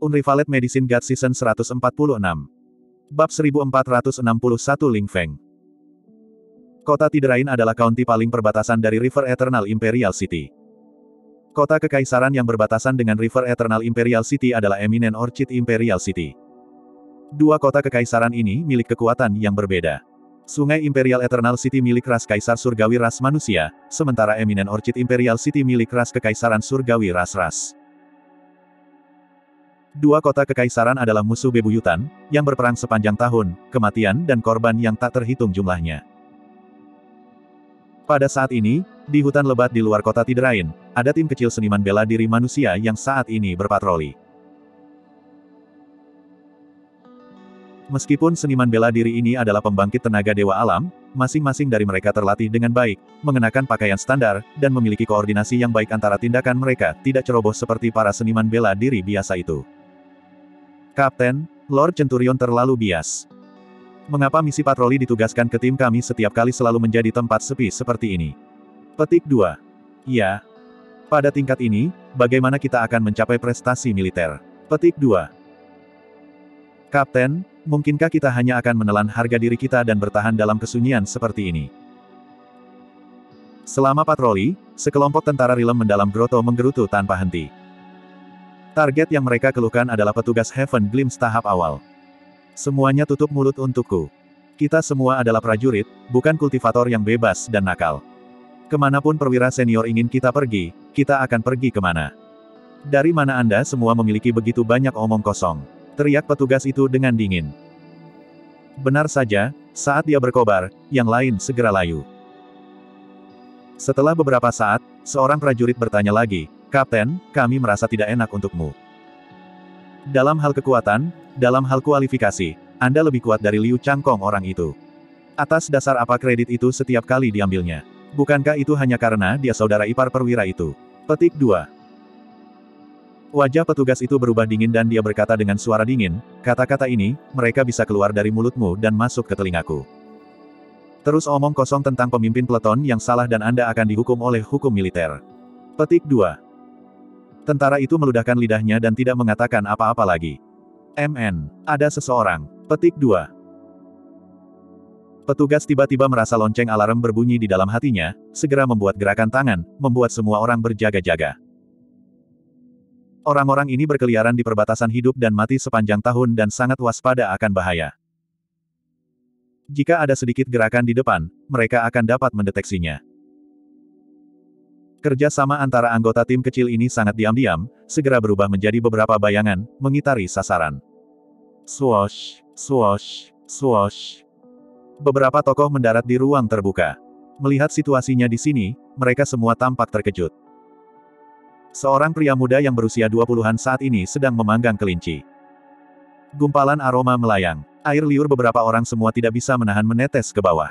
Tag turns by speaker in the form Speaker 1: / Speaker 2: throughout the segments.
Speaker 1: Unrivaled Medicine God Season 146. Bab 1461 Ling Feng. Kota Tiderain adalah county paling perbatasan dari River Eternal Imperial City. Kota kekaisaran yang berbatasan dengan River Eternal Imperial City adalah Eminent Orchid Imperial City. Dua kota kekaisaran ini milik kekuatan yang berbeda. Sungai Imperial Eternal City milik ras kaisar surgawi ras manusia, sementara Eminent Orchid Imperial City milik ras kekaisaran surgawi ras-ras. Dua kota kekaisaran adalah musuh bebuyutan, yang berperang sepanjang tahun, kematian dan korban yang tak terhitung jumlahnya. Pada saat ini, di hutan lebat di luar kota Tiderain, ada tim kecil seniman bela diri manusia yang saat ini berpatroli. Meskipun seniman bela diri ini adalah pembangkit tenaga dewa alam, masing-masing dari mereka terlatih dengan baik, mengenakan pakaian standar, dan memiliki koordinasi yang baik antara tindakan mereka, tidak ceroboh seperti para seniman bela diri biasa itu. Kapten, Lord Centurion terlalu bias. Mengapa misi patroli ditugaskan ke tim kami setiap kali selalu menjadi tempat sepi seperti ini? Petik 2. Ya. Pada tingkat ini, bagaimana kita akan mencapai prestasi militer? Petik 2. Kapten, mungkinkah kita hanya akan menelan harga diri kita dan bertahan dalam kesunyian seperti ini? Selama patroli, sekelompok tentara rilem mendalam groto menggerutu tanpa henti. Target yang mereka keluhkan adalah petugas Heaven Glimpse tahap awal. Semuanya tutup mulut untukku. Kita semua adalah prajurit, bukan kultivator yang bebas dan nakal. Kemanapun perwira senior ingin kita pergi, kita akan pergi kemana? Dari mana Anda semua memiliki begitu banyak omong kosong? Teriak petugas itu dengan dingin. Benar saja, saat dia berkobar, yang lain segera layu. Setelah beberapa saat, seorang prajurit bertanya lagi, Kapten, kami merasa tidak enak untukmu. Dalam hal kekuatan, dalam hal kualifikasi, Anda lebih kuat dari Liu Changkong orang itu. Atas dasar apa kredit itu setiap kali diambilnya? Bukankah itu hanya karena dia saudara ipar perwira itu? Petik 2. Wajah petugas itu berubah dingin dan dia berkata dengan suara dingin, kata-kata ini, mereka bisa keluar dari mulutmu dan masuk ke telingaku. Terus omong kosong tentang pemimpin peleton yang salah dan Anda akan dihukum oleh hukum militer. Petik 2. Tentara itu meludahkan lidahnya dan tidak mengatakan apa-apa lagi. MN. Ada seseorang. Petik 2. Petugas tiba-tiba merasa lonceng alarm berbunyi di dalam hatinya, segera membuat gerakan tangan, membuat semua orang berjaga-jaga. Orang-orang ini berkeliaran di perbatasan hidup dan mati sepanjang tahun dan sangat waspada akan bahaya. Jika ada sedikit gerakan di depan, mereka akan dapat mendeteksinya. Kerja sama antara anggota tim kecil ini sangat diam-diam, segera berubah menjadi beberapa bayangan, mengitari sasaran. Swoosh, swoosh, swoosh. Beberapa tokoh mendarat di ruang terbuka. Melihat situasinya di sini, mereka semua tampak terkejut. Seorang pria muda yang berusia 20-an saat ini sedang memanggang kelinci. Gumpalan aroma melayang. Air liur beberapa orang semua tidak bisa menahan menetes ke bawah.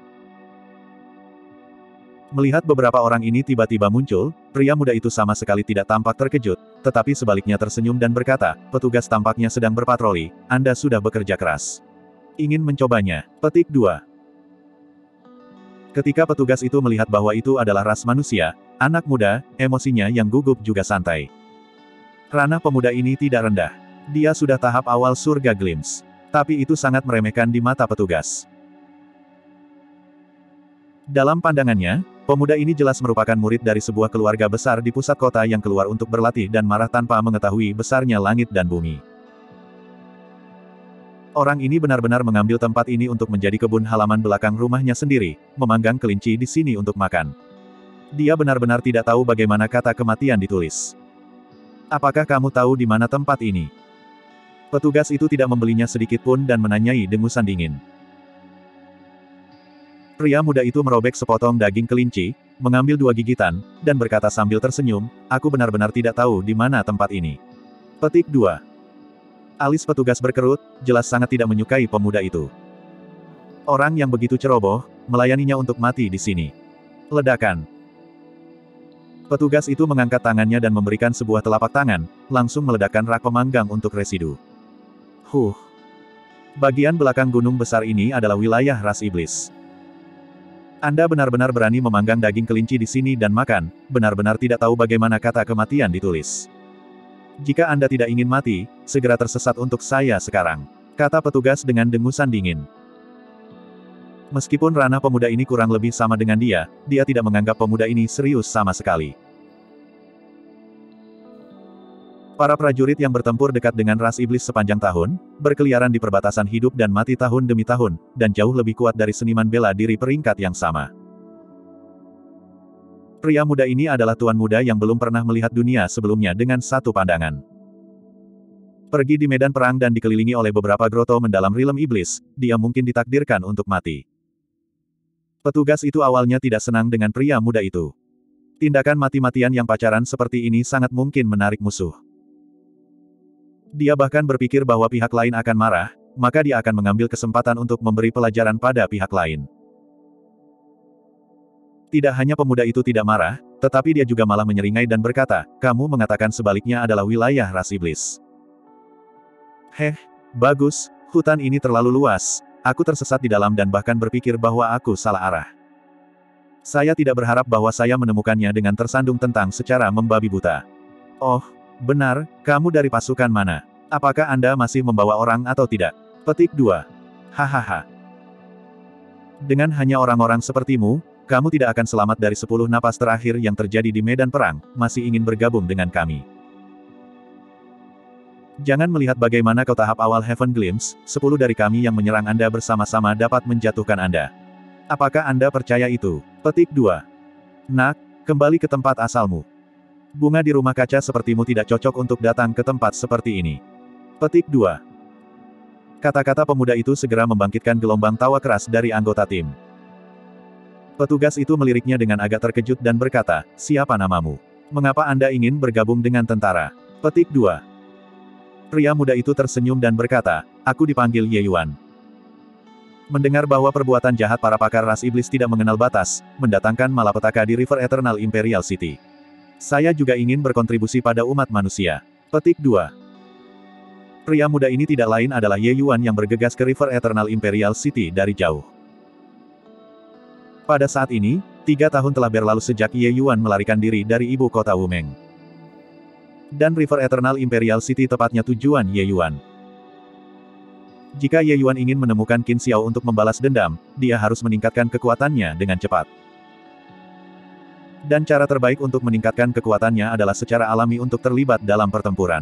Speaker 1: Melihat beberapa orang ini tiba-tiba muncul, pria muda itu sama sekali tidak tampak terkejut, tetapi sebaliknya tersenyum dan berkata, petugas tampaknya sedang berpatroli, Anda sudah bekerja keras. Ingin mencobanya. Petik 2. Ketika petugas itu melihat bahwa itu adalah ras manusia, anak muda, emosinya yang gugup juga santai. Ranah pemuda ini tidak rendah. Dia sudah tahap awal surga Glimpse. Tapi itu sangat meremehkan di mata petugas. Dalam pandangannya, pemuda ini jelas merupakan murid dari sebuah keluarga besar di pusat kota yang keluar untuk berlatih dan marah tanpa mengetahui besarnya langit dan bumi. Orang ini benar-benar mengambil tempat ini untuk menjadi kebun halaman belakang rumahnya sendiri, memanggang kelinci di sini untuk makan. Dia benar-benar tidak tahu bagaimana kata kematian ditulis. Apakah kamu tahu di mana tempat ini? Petugas itu tidak membelinya sedikit pun dan menanyai dengusan dingin. Pria muda itu merobek sepotong daging kelinci, mengambil 2 gigitan, dan berkata sambil tersenyum, aku benar-benar tidak tahu di mana tempat ini. Petik 2. Alis petugas berkerut, jelas sangat tidak menyukai pemuda itu. Orang yang begitu ceroboh, melayaninya untuk mati di sini. Ledakan. Petugas itu mengangkat tangannya dan memberikan sebuah telapak tangan, langsung meledakkan rak pemanggang untuk residu. Bagian belakang gunung besar ini adalah wilayah ras iblis. Anda benar-benar berani memanggang daging kelinci di sini dan makan, benar-benar tidak tahu bagaimana kata kematian ditulis. Jika Anda tidak ingin mati, segera tersesat untuk saya sekarang, kata petugas dengan dengusan dingin. Meskipun ranah pemuda ini kurang lebih sama dengan dia tidak menganggap pemuda ini serius sama sekali. Para prajurit yang bertempur dekat dengan ras iblis sepanjang tahun, berkeliaran di perbatasan hidup dan mati tahun demi tahun, dan jauh lebih kuat dari seniman bela diri peringkat yang sama. Pria muda ini adalah tuan muda yang belum pernah melihat dunia sebelumnya dengan satu pandangan. Pergi di medan perang dan dikelilingi oleh beberapa groto mendalam rilem iblis, dia mungkin ditakdirkan untuk mati. Petugas itu awalnya tidak senang dengan pria muda itu. Tindakan mati-matian yang pacaran seperti ini sangat mungkin menarik musuh. Dia bahkan berpikir bahwa pihak lain akan marah, maka dia akan mengambil kesempatan untuk memberi pelajaran pada pihak lain. Tidak hanya pemuda itu tidak marah, tetapi dia juga malah menyeringai dan berkata, kamu mengatakan sebaliknya adalah wilayah ras iblis. Bagus, hutan ini terlalu luas, aku tersesat di dalam dan bahkan berpikir bahwa aku salah arah. Saya tidak berharap bahwa saya menemukannya dengan tersandung tentang secara membabi buta. Oh, benar, kamu dari pasukan mana? Apakah Anda masih membawa orang atau tidak? Petik 2. Hahaha. Dengan hanya orang-orang sepertimu, kamu tidak akan selamat dari 10 napas terakhir yang terjadi di medan perang, masih ingin bergabung dengan kami. Jangan melihat bagaimana kau tahap awal Heaven Glimpse, 10 dari kami yang menyerang Anda bersama-sama dapat menjatuhkan Anda. Apakah Anda percaya itu? Petik 2. Nak, kembali ke tempat asalmu. Bunga di rumah kaca sepertimu tidak cocok untuk datang ke tempat seperti ini. Petik 2. Kata-kata pemuda itu segera membangkitkan gelombang tawa keras dari anggota tim. Petugas itu meliriknya dengan agak terkejut dan berkata, siapa namamu? Mengapa Anda ingin bergabung dengan tentara? Petik 2. Pria muda itu tersenyum dan berkata, aku dipanggil Ye Yuan. Mendengar bahwa perbuatan jahat para pakar ras iblis tidak mengenal batas, mendatangkan malapetaka di River Eternal Imperial City. Saya juga ingin berkontribusi pada umat manusia. Petik 2. Pria muda ini tidak lain adalah Ye Yuan yang bergegas ke River Eternal Imperial City dari jauh. Pada saat ini, 3 tahun telah berlalu sejak Ye Yuan melarikan diri dari ibu kota Wumeng. Dan River Eternal Imperial City tepatnya tujuan Ye Yuan. Jika Ye Yuan ingin menemukan Qin Xiao untuk membalas dendam, dia harus meningkatkan kekuatannya dengan cepat. Dan cara terbaik untuk meningkatkan kekuatannya adalah secara alami untuk terlibat dalam pertempuran.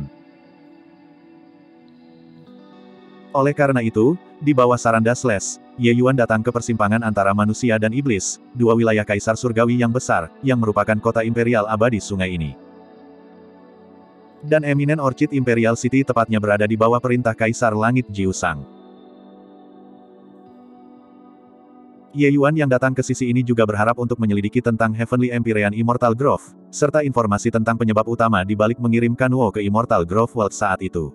Speaker 1: Oleh karena itu, di bawah saran Dasles, Ye Yuan datang ke persimpangan antara manusia dan iblis, 2 wilayah kaisar surgawi yang besar, yang merupakan kota imperial abadi sungai ini. Dan Eminent Orchid Imperial City tepatnya berada di bawah perintah Kaisar Langit Jiusang. Ye Yuan yang datang ke sisi ini juga berharap untuk menyelidiki tentang Heavenly Empyrean Immortal Grove, serta informasi tentang penyebab utama di balik mengirimkan Wo ke Immortal Grove World saat itu.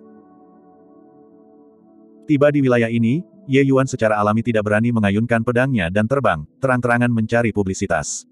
Speaker 1: Tiba di wilayah ini, Ye Yuan secara alami tidak berani mengayunkan pedangnya dan terbang, terang-terangan mencari publisitas.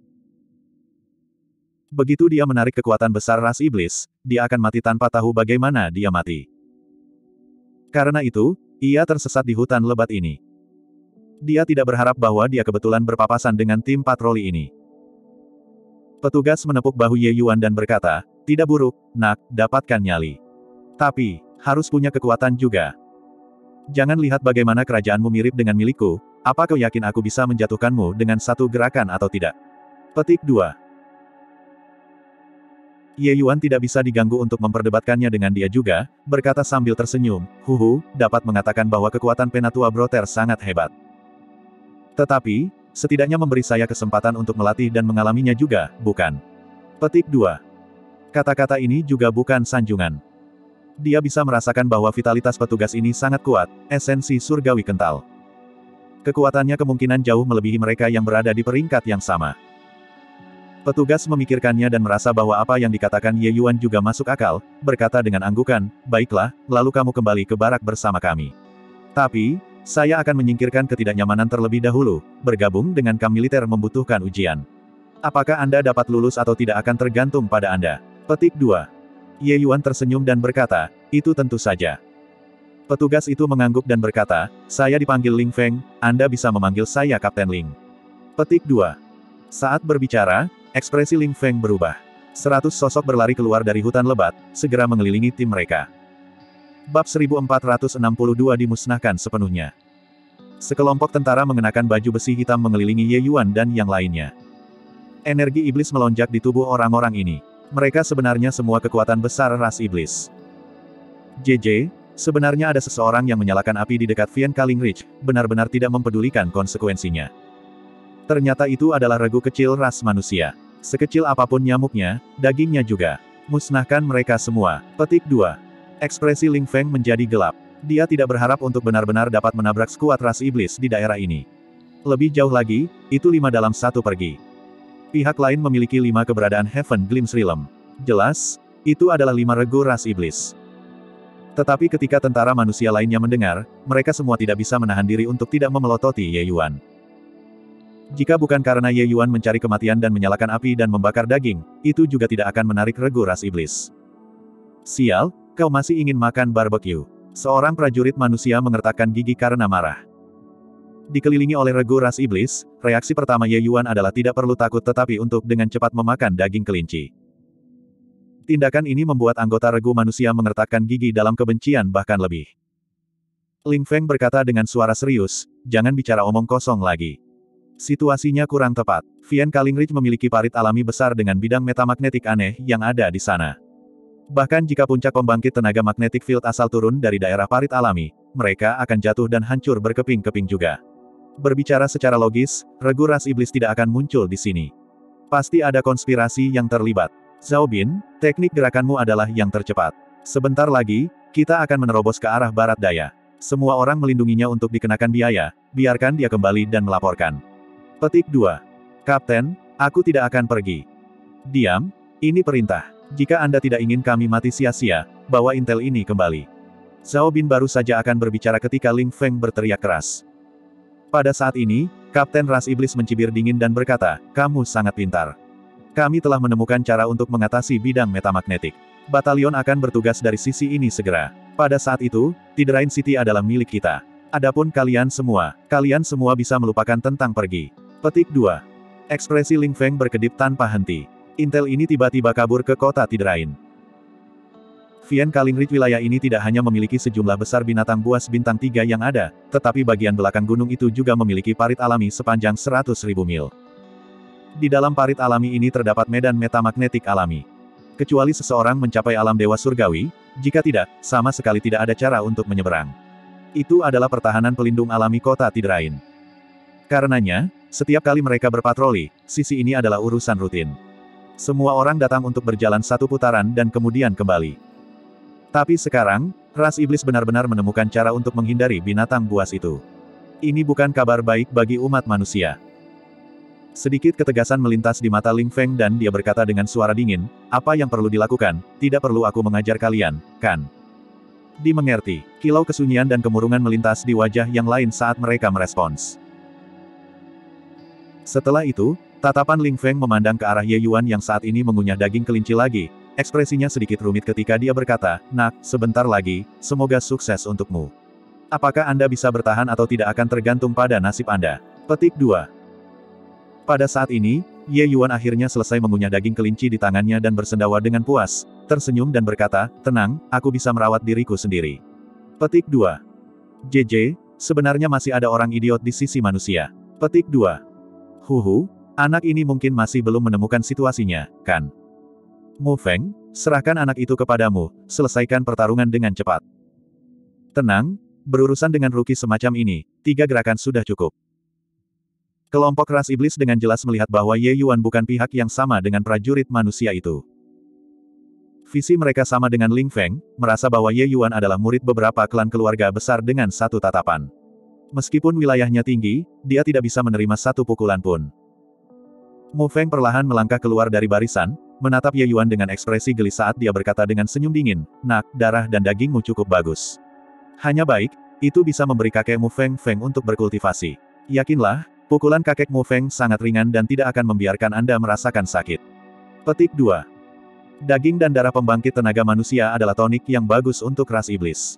Speaker 1: Begitu dia menarik kekuatan besar ras iblis, dia akan mati tanpa tahu bagaimana dia mati. Karena itu, ia tersesat di hutan lebat ini. Dia tidak berharap bahwa dia kebetulan berpapasan dengan tim patroli ini. Petugas menepuk bahu Ye Yuan dan berkata, tidak buruk, nak, dapatkan nyali. Tapi, harus punya kekuatan juga. Jangan lihat bagaimana kerajaanmu mirip dengan milikku, apa kau yakin aku bisa menjatuhkanmu dengan satu gerakan atau tidak? Petik 2. Ye Yuan tidak bisa diganggu untuk memperdebatkannya dengan dia juga, berkata sambil tersenyum, dapat mengatakan bahwa kekuatan Penatua Brother sangat hebat. Tetapi, setidaknya memberi saya kesempatan untuk melatih dan mengalaminya juga, bukan? Petik 2. Kata-kata ini juga bukan sanjungan. Dia bisa merasakan bahwa vitalitas petugas ini sangat kuat, esensi surgawi kental. Kekuatannya kemungkinan jauh melebihi mereka yang berada di peringkat yang sama. Petugas memikirkannya dan merasa bahwa apa yang dikatakan Ye Yuan juga masuk akal, berkata dengan anggukan, baiklah, lalu kamu kembali ke barak bersama kami. Tapi, saya akan menyingkirkan ketidaknyamanan terlebih dahulu, bergabung dengan kam militer membutuhkan ujian. Apakah Anda dapat lulus atau tidak akan tergantung pada Anda. Petik 2. Ye Yuan tersenyum dan berkata, itu tentu saja. Petugas itu mengangguk dan berkata, saya dipanggil Ling Feng, Anda bisa memanggil saya Kapten Ling. Petik 2. Saat berbicara, ekspresi Ling Feng berubah. 100 sosok berlari keluar dari hutan lebat, segera mengelilingi tim mereka. Bab 1462 dimusnahkan sepenuhnya. Sekelompok tentara mengenakan baju besi hitam mengelilingi Ye Yuan dan yang lainnya. Energi iblis melonjak di tubuh orang-orang ini. Mereka sebenarnya semua kekuatan besar ras iblis. JJ, sebenarnya ada seseorang yang menyalakan api di dekat Vian Kaling Ridge, benar-benar tidak mempedulikan konsekuensinya. Ternyata itu adalah regu kecil ras manusia. Sekecil apapun nyamuknya, dagingnya juga. Musnahkan mereka semua. Petik 2. Ekspresi Ling Feng menjadi gelap. Dia tidak berharap untuk benar-benar dapat menabrak skuad ras iblis di daerah ini. Lebih jauh lagi, itu 5 dalam 1 pergi. Pihak lain memiliki 5 keberadaan Heaven Glimpse Realm. Jelas, itu adalah 5 regu ras iblis. Tetapi ketika tentara manusia lainnya mendengar, mereka semua tidak bisa menahan diri untuk tidak memelototi Ye Yuan. Jika bukan karena Ye Yuan mencari kematian dan menyalakan api dan membakar daging, itu juga tidak akan menarik regu ras iblis. Sial, kau masih ingin makan barbecue. Seorang prajurit manusia mengertakkan gigi karena marah. Dikelilingi oleh regu ras iblis, reaksi pertama Ye Yuan adalah tidak perlu takut tetapi untuk dengan cepat memakan daging kelinci. Tindakan ini membuat anggota regu manusia mengertakkan gigi dalam kebencian bahkan lebih. Ling Feng berkata dengan suara serius, jangan bicara omong kosong lagi. Situasinya kurang tepat. Vian Kaling Ridge memiliki parit alami besar dengan bidang metamagnetik aneh yang ada di sana. Bahkan jika puncak pembangkit tenaga magnetic field asal turun dari daerah parit alami, mereka akan jatuh dan hancur berkeping-keping juga. Berbicara secara logis, regu ras iblis tidak akan muncul di sini. Pasti ada konspirasi yang terlibat. Zhao Bin, teknik gerakanmu adalah yang tercepat. Sebentar lagi, kita akan menerobos ke arah barat daya. Semua orang melindunginya untuk dikenakan biaya, biarkan dia kembali dan melaporkan. Petik 2. Kapten, aku tidak akan pergi. Diam, ini perintah. Jika Anda tidak ingin kami mati sia-sia, bawa intel ini kembali. Zhao Bin baru saja akan berbicara ketika Ling Feng berteriak keras. Pada saat ini, Kapten Ras Iblis mencibir dingin dan berkata, kamu sangat pintar. Kami telah menemukan cara untuk mengatasi bidang metamagnetik. Batalion akan bertugas dari sisi ini segera. Pada saat itu, Tiderain City adalah milik kita. Adapun kalian semua bisa melupakan tentang pergi. Petik 2. Ekspresi Ling Feng berkedip tanpa henti. Intel ini tiba-tiba kabur ke kota Tiderain. Vian Kaling Ridge wilayah ini tidak hanya memiliki sejumlah besar binatang buas bintang 3 yang ada, tetapi bagian belakang gunung itu juga memiliki parit alami sepanjang 100.000 mil. Di dalam parit alami ini terdapat medan metamagnetik alami. Kecuali seseorang mencapai alam dewa surgawi, jika tidak, sama sekali tidak ada cara untuk menyeberang. Itu adalah pertahanan pelindung alami kota Tiderain. Karenanya, setiap kali mereka berpatroli, sisi ini adalah urusan rutin. Semua orang datang untuk berjalan 1 putaran dan kemudian kembali. Tapi sekarang, ras iblis benar-benar menemukan cara untuk menghindari binatang buas itu. Ini bukan kabar baik bagi umat manusia. Sedikit ketegasan melintas di mata Ling Feng dan dia berkata dengan suara dingin, apa yang perlu dilakukan, tidak perlu aku mengajar kalian, kan? Dimengerti. Kilau kesunyian dan kemurungan melintas di wajah yang lain saat mereka merespons. Setelah itu, tatapan Ling Feng memandang ke arah Ye Yuan yang saat ini mengunyah daging kelinci lagi, ekspresinya sedikit rumit ketika dia berkata, nak, sebentar lagi, semoga sukses untukmu. Apakah Anda bisa bertahan atau tidak akan tergantung pada nasib Anda. Petik 2. Pada saat ini, Ye Yuan akhirnya selesai mengunyah daging kelinci di tangannya dan bersendawa dengan puas, tersenyum dan berkata, tenang, aku bisa merawat diriku sendiri. Petik 2. JJ, sebenarnya masih ada orang idiot di sisi manusia. Petik 2. Huhu, anak ini mungkin masih belum menemukan situasinya, kan? Mu Feng, serahkan anak itu kepadamu, selesaikan pertarungan dengan cepat. Tenang, berurusan dengan ruki semacam ini, 3 gerakan sudah cukup. Kelompok ras iblis dengan jelas melihat bahwa Ye Yuan bukan pihak yang sama dengan prajurit manusia itu. Visi mereka sama dengan Ling Feng, merasa bahwa Ye Yuan adalah murid beberapa klan keluarga besar dengan satu tatapan. Meskipun wilayahnya tinggi, dia tidak bisa menerima satu pukulan pun. Mu Feng perlahan melangkah keluar dari barisan, menatap Ye Yuan dengan ekspresi geli saat dia berkata dengan senyum dingin, nak, darah dan dagingmu cukup bagus. Hanya baik, itu bisa memberi kakekmu Feng Feng untuk berkultivasi. Yakinlah, pukulan kakek Mu Feng sangat ringan dan tidak akan membiarkan Anda merasakan sakit. Petik 2. Daging dan darah pembangkit tenaga manusia adalah tonik yang bagus untuk ras iblis.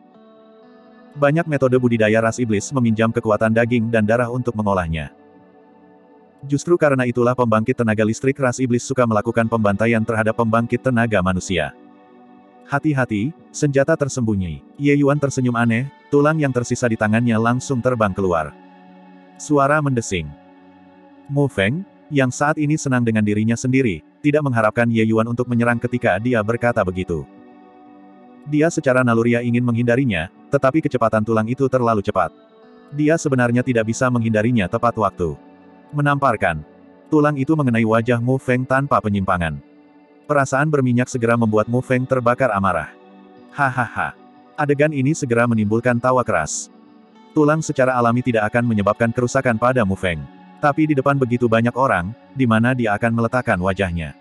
Speaker 1: Banyak metode budidaya ras iblis meminjam kekuatan daging dan darah untuk mengolahnya. Justru karena itulah pembangkit tenaga listrik ras iblis suka melakukan pembantaian terhadap pembangkit tenaga manusia. Hati-hati, senjata tersembunyi. Ye Yuan tersenyum aneh, tulang yang tersisa di tangannya langsung terbang keluar. Suara mendesing. Mu Feng, yang saat ini senang dengan dirinya sendiri, tidak mengharapkan Ye Yuan untuk menyerang ketika dia berkata begitu. Dia secara naluriah ingin menghindarinya, tetapi kecepatan tulang itu terlalu cepat. Dia sebenarnya tidak bisa menghindarinya tepat waktu. Menamparkan. Tulang itu mengenai wajah Mu Feng tanpa penyimpangan. Perasaan berminyak segera membuat Mu Feng terbakar amarah. Hahaha. Adegan ini segera menimbulkan tawa keras. Tulang secara alami tidak akan menyebabkan kerusakan pada Mu Feng. Tapi di depan begitu banyak orang, di mana dia akan meletakkan wajahnya.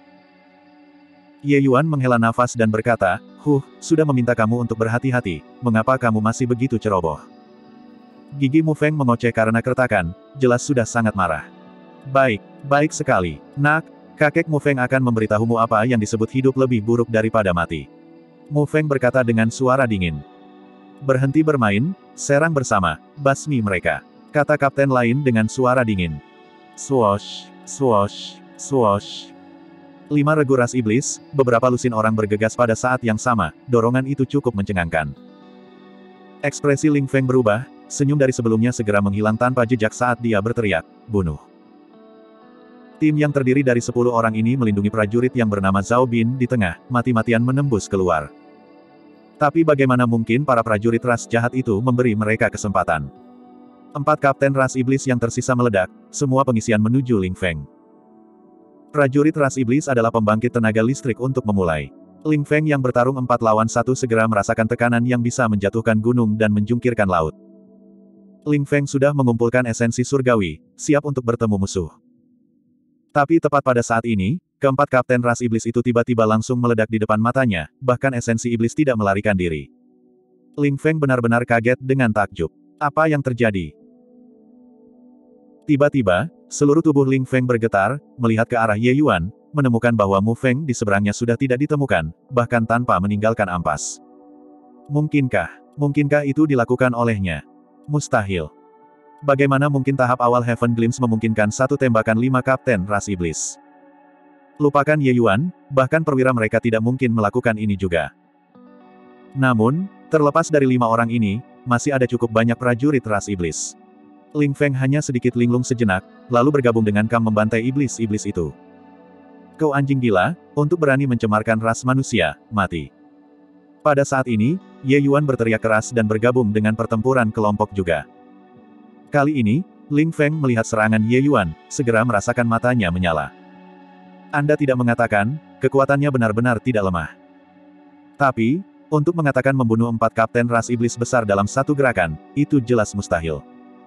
Speaker 1: Ye Yuan menghela nafas dan berkata, sudah meminta kamu untuk berhati-hati, mengapa kamu masih begitu ceroboh? Gigi Mu Feng mengoceh karena keretakan, jelas sudah sangat marah. Baik sekali. Nak, kakek Mu Feng akan memberitahumu apa yang disebut hidup lebih buruk daripada mati. Mu Feng berkata dengan suara dingin. Berhenti bermain, serang bersama, basmi mereka. Kata kapten lain dengan suara dingin. Swoosh, swoosh, swoosh. 5 regu ras iblis, beberapa lusin orang bergegas pada saat yang sama, dorongan itu cukup mencengangkan. Ekspresi Ling Feng berubah, senyum dari sebelumnya segera menghilang tanpa jejak saat dia berteriak, bunuh. Tim yang terdiri dari 10 orang ini melindungi prajurit yang bernama Zhao Bin di tengah, mati-matian menembus keluar. Tapi bagaimana mungkin para prajurit ras jahat itu memberi mereka kesempatan? 4 kapten ras iblis yang tersisa meledak, semua pengisian menuju Ling Feng. Prajurit ras iblis adalah pembangkit tenaga listrik untuk memulai. Ling Feng yang bertarung 4 lawan 1 segera merasakan tekanan yang bisa menjatuhkan gunung dan menjungkirkan laut. Ling Feng sudah mengumpulkan esensi surgawi, siap untuk bertemu musuh. Tapi tepat pada saat ini, keempat kapten ras iblis itu tiba-tiba langsung meledak di depan matanya, bahkan esensi iblis tidak melarikan diri. Ling Feng benar-benar kaget dengan takjub. Apa yang terjadi? Tiba-tiba, seluruh tubuh Ling Feng bergetar, melihat ke arah Ye Yuan, menemukan bahwa Mu Feng di seberangnya sudah tidak ditemukan, bahkan tanpa meninggalkan ampas. Mungkinkah itu dilakukan olehnya? Mustahil. Bagaimana mungkin tahap awal Heaven Glimpse memungkinkan satu tembakan 5 kapten ras iblis? Lupakan Ye Yuan, bahkan perwira mereka tidak mungkin melakukan ini juga. Namun, terlepas dari 5 orang ini, masih ada cukup banyak prajurit ras iblis. Ling Feng hanya sedikit linglung sejenak, lalu bergabung dengan Kam membantai iblis-iblis itu. Kau anjing gila, untuk berani mencemarkan ras manusia, mati. Pada saat ini, Ye Yuan berteriak keras dan bergabung dengan pertempuran kelompok juga. Kali ini, Ling Feng melihat serangan Ye Yuan, segera merasakan matanya menyala. Anda tidak mengatakan, kekuatannya benar-benar tidak lemah. Tapi, untuk mengatakan membunuh 4 kapten ras iblis besar dalam satu gerakan, itu jelas mustahil.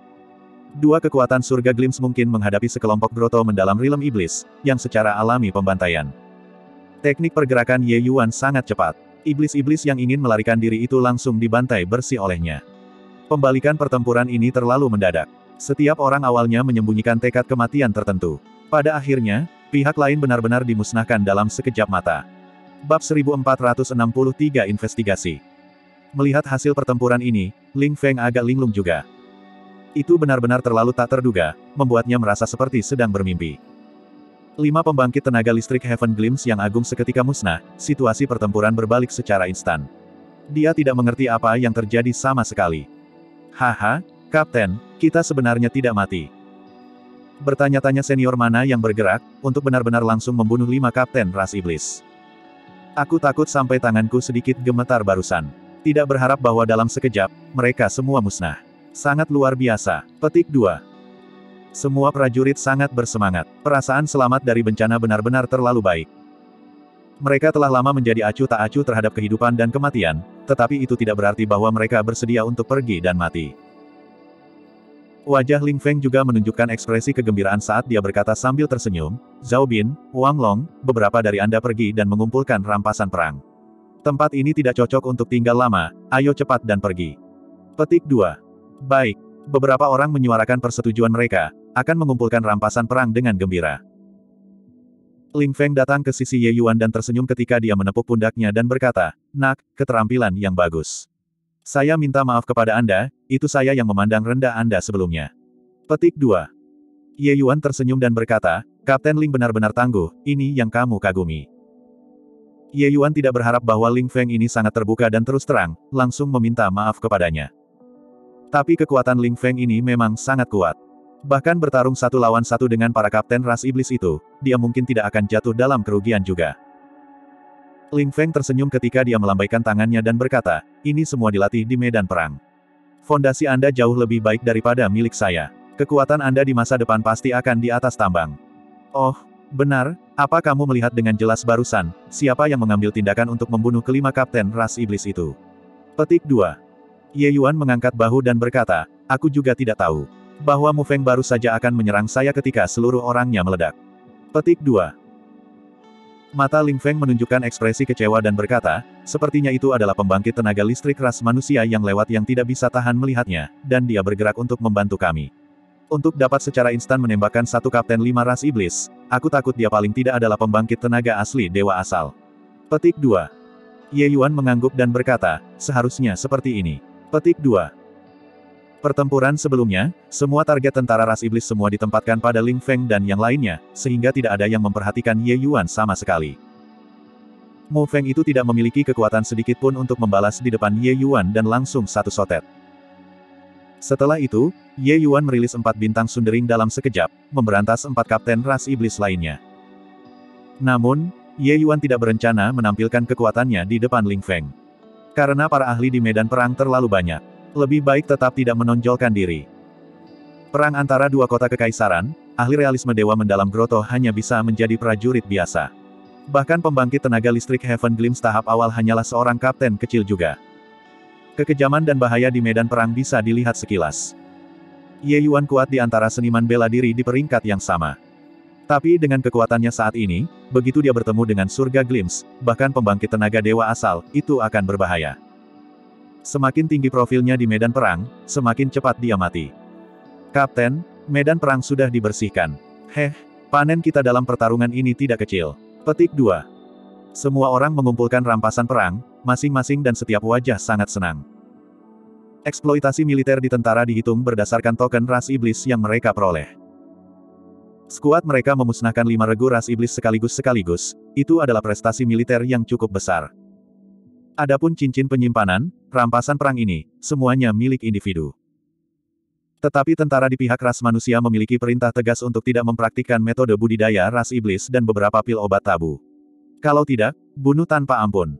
Speaker 1: 2 kekuatan surga Glimpse mungkin menghadapi sekelompok Groto mendalam rilem iblis, yang secara alami pembantaian. Teknik pergerakan Ye Yuan sangat cepat. Iblis-iblis yang ingin melarikan diri itu langsung dibantai bersih olehnya. Pembalikan pertempuran ini terlalu mendadak. Setiap orang awalnya menyembunyikan tekad kematian tertentu. Pada akhirnya, pihak lain benar-benar dimusnahkan dalam sekejap mata. Bab 1463 Investigasi. Melihat hasil pertempuran ini, Ling Feng agak linglung juga. Itu benar-benar terlalu tak terduga, membuatnya merasa seperti sedang bermimpi. 5 pembangkit tenaga listrik Heaven Glimpse yang agung seketika musnah, situasi pertempuran berbalik secara instan. Dia tidak mengerti apa yang terjadi sama sekali. Haha, Kapten, kita sebenarnya tidak mati. Bertanya-tanya senior mana yang bergerak, untuk benar-benar langsung membunuh 5 kapten ras iblis. Aku takut sampai tanganku sedikit gemetar barusan. Tidak berharap bahwa dalam sekejap, mereka semua musnah. Sangat luar biasa. Petik 2. Semua prajurit sangat bersemangat. Perasaan selamat dari bencana benar-benar terlalu baik. Mereka telah lama menjadi acuh tak acuh terhadap kehidupan dan kematian, tetapi itu tidak berarti bahwa mereka bersedia untuk pergi dan mati. Wajah Ling Feng juga menunjukkan ekspresi kegembiraan saat dia berkata sambil tersenyum, Zhao Bin, Wang Long, beberapa dari Anda pergi dan mengumpulkan rampasan perang. Tempat ini tidak cocok untuk tinggal lama, ayo cepat dan pergi. Petik 2. Baik. Beberapa orang menyuarakan persetujuan mereka, akan mengumpulkan rampasan perang dengan gembira. Ling Feng datang ke sisi Ye Yuan dan tersenyum ketika dia menepuk pundaknya dan berkata, Nak, keterampilan yang bagus. Saya minta maaf kepada Anda, itu saya yang memandang rendah Anda sebelumnya. Petik 2. Ye Yuan tersenyum dan berkata, Kapten Ling benar-benar tangguh, ini yang kamu kagumi. Ye Yuan tidak berharap bahwa Ling Feng ini sangat terbuka dan terus terang, langsung meminta maaf kepadanya. Tapi kekuatan Ling Feng ini memang sangat kuat. Bahkan bertarung satu lawan satu dengan para kapten ras iblis itu, dia mungkin tidak akan jatuh dalam kerugian juga. Ling Feng tersenyum ketika dia melambaikan tangannya dan berkata, ini semua dilatih di medan perang. Fondasi Anda jauh lebih baik daripada milik saya. Kekuatan Anda di masa depan pasti akan di atas tambang. Oh, benar, apa kamu melihat dengan jelas barusan, siapa yang mengambil tindakan untuk membunuh kelima kapten ras iblis itu? Petik 2. Ye Yuan mengangkat bahu dan berkata, aku juga tidak tahu. Bahwa Mu Feng baru saja akan menyerang saya ketika seluruh orangnya meledak. Petik 2. Mata Ling Feng menunjukkan ekspresi kecewa dan berkata, sepertinya itu adalah pembangkit tenaga listrik ras manusia yang lewat yang tidak bisa tahan melihatnya, dan dia bergerak untuk membantu kami. Untuk dapat secara instan menembakkan satu kapten 5 ras iblis, aku takut dia paling tidak adalah pembangkit tenaga asli dewa asal. Petik 2. Ye Yuan mengangguk dan berkata, seharusnya seperti ini. Petik 2. Pertempuran sebelumnya, semua target tentara ras iblis semua ditempatkan pada Ling Feng dan yang lainnya, sehingga tidak ada yang memperhatikan Ye Yuan sama sekali. Mu Feng itu tidak memiliki kekuatan sedikit pun untuk membalas di depan Ye Yuan dan langsung satu sotet. Setelah itu, Ye Yuan merilis 4 bintang sundering dalam sekejap, memberantas 4 kapten ras iblis lainnya. Namun, Ye Yuan tidak berencana menampilkan kekuatannya di depan Ling Feng. Karena para ahli di medan perang terlalu banyak. Lebih baik tetap tidak menonjolkan diri. Perang antara dua kota kekaisaran, ahli realisme dewa mendalam Grotto hanya bisa menjadi prajurit biasa. Bahkan pembangkit tenaga listrik Heaven Glimpse tahap awal hanyalah seorang kapten kecil juga. Kekejaman dan bahaya di medan perang bisa dilihat sekilas. Ye Yuan kuat di antara seniman bela diri di peringkat yang sama. Tapi dengan kekuatannya saat ini, begitu dia bertemu dengan surga Glimpse, bahkan pembangkit tenaga dewa asal, itu akan berbahaya. Semakin tinggi profilnya di medan perang, semakin cepat dia mati. Kapten, medan perang sudah dibersihkan. Panen kita dalam pertarungan ini tidak kecil. Petik 2. Semua orang mengumpulkan rampasan perang, masing-masing dan setiap wajah sangat senang. Eksploitasi militer di tentara dihitung berdasarkan token ras iblis yang mereka peroleh. Skuad mereka memusnahkan 5 regu ras iblis sekaligus, itu adalah prestasi militer yang cukup besar. Adapun cincin penyimpanan, rampasan perang ini, semuanya milik individu. Tetapi tentara di pihak ras manusia memiliki perintah tegas untuk tidak mempraktikkan metode budidaya ras iblis dan beberapa pil obat tabu. Kalau tidak, bunuh tanpa ampun.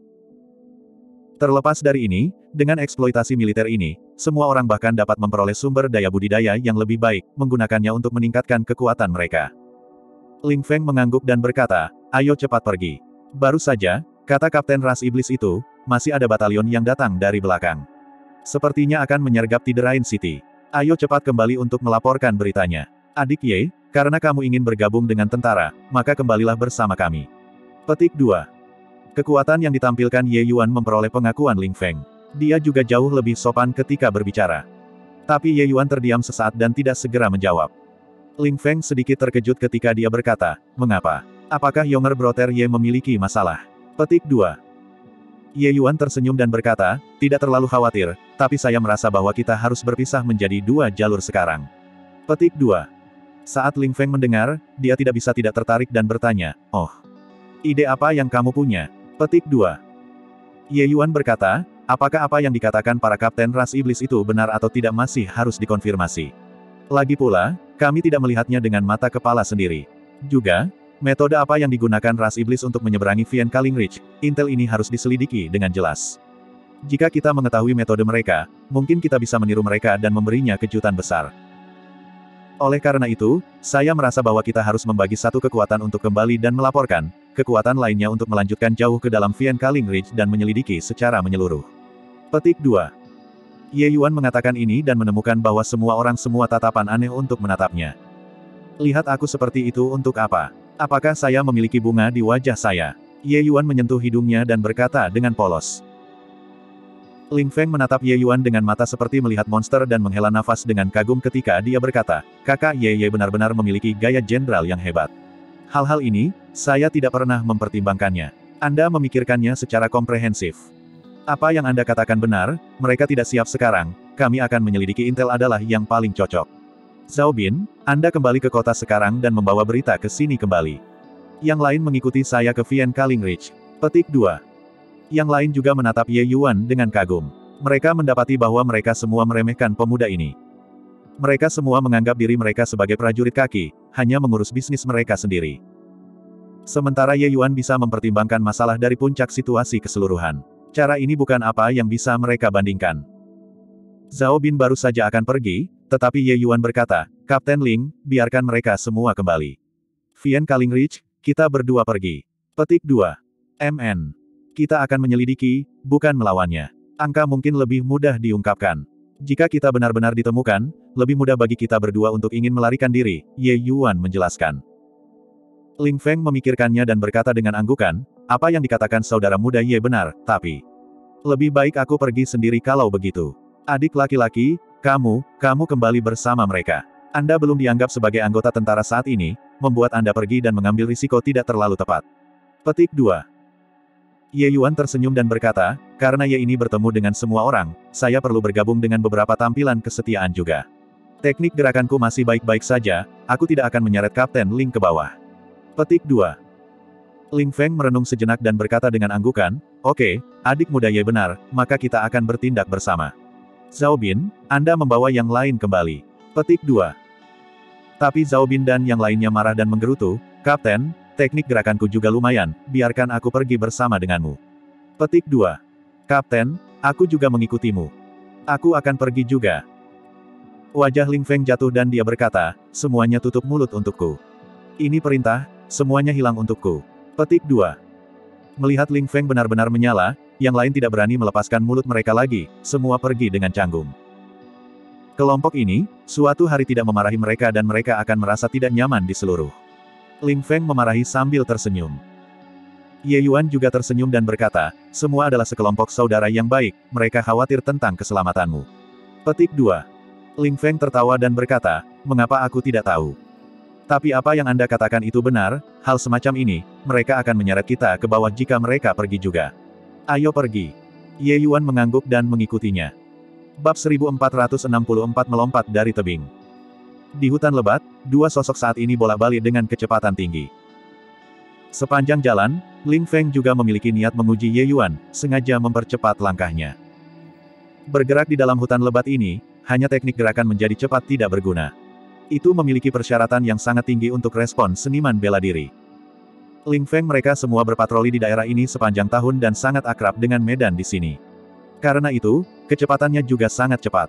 Speaker 1: Terlepas dari ini, dengan eksploitasi militer ini, semua orang bahkan dapat memperoleh sumber daya budidaya yang lebih baik, menggunakannya untuk meningkatkan kekuatan mereka. Ling Feng mengangguk dan berkata, ayo cepat pergi. Baru saja, kata kapten ras iblis itu, masih ada batalion yang datang dari belakang. Sepertinya akan menyergap Tiderain City. Ayo cepat kembali untuk melaporkan beritanya. Adik Ye, karena kamu ingin bergabung dengan tentara, maka kembalilah bersama kami. Petik 2. Kekuatan yang ditampilkan Ye Yuan memperoleh pengakuan Ling Feng. Dia juga jauh lebih sopan ketika berbicara. Tapi Ye Yuan terdiam sesaat dan tidak segera menjawab. Ling Feng sedikit terkejut ketika dia berkata, mengapa? Apakah Younger Brother Ye memiliki masalah? Petik 2. Ye Yuan tersenyum dan berkata, tidak terlalu khawatir, tapi saya merasa bahwa kita harus berpisah menjadi 2 jalur sekarang. Petik 2. Saat Ling Feng mendengar, dia tidak bisa tidak tertarik dan bertanya, oh, ide apa yang kamu punya? Petik 2. Ye Yuan berkata, apakah apa yang dikatakan para kapten ras iblis itu benar atau tidak masih harus dikonfirmasi. Lagi pula, kami tidak melihatnya dengan mata kepala sendiri. Juga, metode apa yang digunakan ras iblis untuk menyeberangi Vian Kaling Ridge, intel ini harus diselidiki dengan jelas. Jika kita mengetahui metode mereka, mungkin kita bisa meniru mereka dan memberinya kejutan besar. Oleh karena itu, saya merasa bahwa kita harus membagi satu kekuatan untuk kembali dan melaporkan, kekuatan lainnya untuk melanjutkan jauh ke dalam Vian Kaling Ridge dan menyelidiki secara menyeluruh. Petik 2. Ye Yuan mengatakan ini dan menemukan bahwa semua orang semua tatapan aneh untuk menatapnya. Lihat aku seperti itu untuk apa? Apakah saya memiliki bunga di wajah saya? Ye Yuan menyentuh hidungnya dan berkata dengan polos. Ling Feng menatap Ye Yuan dengan mata seperti melihat monster dan menghela nafas dengan kagum ketika dia berkata, kakak Ye benar-benar memiliki gaya jenderal yang hebat. Hal-hal ini, saya tidak pernah mempertimbangkannya. Anda memikirkannya secara komprehensif. Apa yang Anda katakan benar, mereka tidak siap sekarang, kami akan menyelidiki intel adalah yang paling cocok. Zhao Bin, Anda kembali ke kota sekarang dan membawa berita ke sini kembali. Yang lain mengikuti saya ke Vian Kaling Ridge. Petik 2. Yang lain juga menatap Ye Yuan dengan kagum. Mereka mendapati bahwa mereka semua meremehkan pemuda ini. Mereka semua menganggap diri mereka sebagai prajurit kaki, hanya mengurus bisnis mereka sendiri. Sementara Ye Yuan bisa mempertimbangkan masalah dari puncak situasi keseluruhan. Cara ini bukan apa yang bisa mereka bandingkan. Zhao Bin baru saja akan pergi, tetapi Ye Yuan berkata, Kapten Ling, biarkan mereka semua kembali. Vian Kaling Ridge, kita berdua pergi. Petik 2. MN. Kita akan menyelidiki, bukan melawannya. Angka mungkin lebih mudah diungkapkan. Jika kita benar-benar ditemukan, lebih mudah bagi kita berdua untuk ingin melarikan diri, Ye Yuan menjelaskan. Ling Feng memikirkannya dan berkata dengan anggukan, apa yang dikatakan saudara muda Ye benar, tapi lebih baik aku pergi sendiri kalau begitu. Adik laki-laki, kamu kembali bersama mereka. Anda belum dianggap sebagai anggota tentara saat ini, membuat Anda pergi dan mengambil risiko tidak terlalu tepat. Petik 2. Ye Yuan tersenyum dan berkata, karena Ye ini bertemu dengan semua orang, saya perlu bergabung dengan beberapa tampilan kesetiaan juga. Teknik gerakanku masih baik-baik saja, aku tidak akan menyeret Kapten Ling ke bawah. Petik 2. Ling Feng merenung sejenak dan berkata dengan anggukan, oke, adik muda Ye benar, maka kita akan bertindak bersama. Zhao Bin, Anda membawa yang lain kembali. Petik 2. Tapi Zhao Bin dan yang lainnya marah dan menggerutu, Kapten, teknik gerakanku juga lumayan, biarkan aku pergi bersama denganmu. Petik 2. Kapten, aku juga mengikutimu. Aku akan pergi juga. Wajah Ling Feng jatuh dan dia berkata, semuanya tutup mulut untukku. Ini perintah, semuanya hilang untukku. Petik 2. Melihat Ling Feng benar-benar menyala, yang lain tidak berani melepaskan mulut mereka lagi, semua pergi dengan canggung. Kelompok ini, suatu hari tidak memarahi mereka dan mereka akan merasa tidak nyaman di seluruh. Ling Feng memarahi sambil tersenyum. Ye Yuan juga tersenyum dan berkata, semua adalah sekelompok saudara yang baik, mereka khawatir tentang keselamatanmu. Petik 2. Ling Feng tertawa dan berkata, mengapa aku tidak tahu? Tapi apa yang Anda katakan itu benar, hal semacam ini, mereka akan menyeret kita ke bawah jika mereka pergi juga. Ayo pergi. Ye Yuan mengangguk dan mengikutinya. Bab 1464 melompat dari tebing. Di hutan lebat, dua sosok saat ini bolak-balik dengan kecepatan tinggi. Sepanjang jalan, Ling Feng juga memiliki niat menguji Ye Yuan, sengaja mempercepat langkahnya. Bergerak di dalam hutan lebat ini, hanya teknik gerakan menjadi cepat tidak berguna. Itu memiliki persyaratan yang sangat tinggi untuk respon seniman bela diri. Ling Feng mereka semua berpatroli di daerah ini sepanjang tahun dan sangat akrab dengan medan di sini. Karena itu, kecepatannya juga sangat cepat.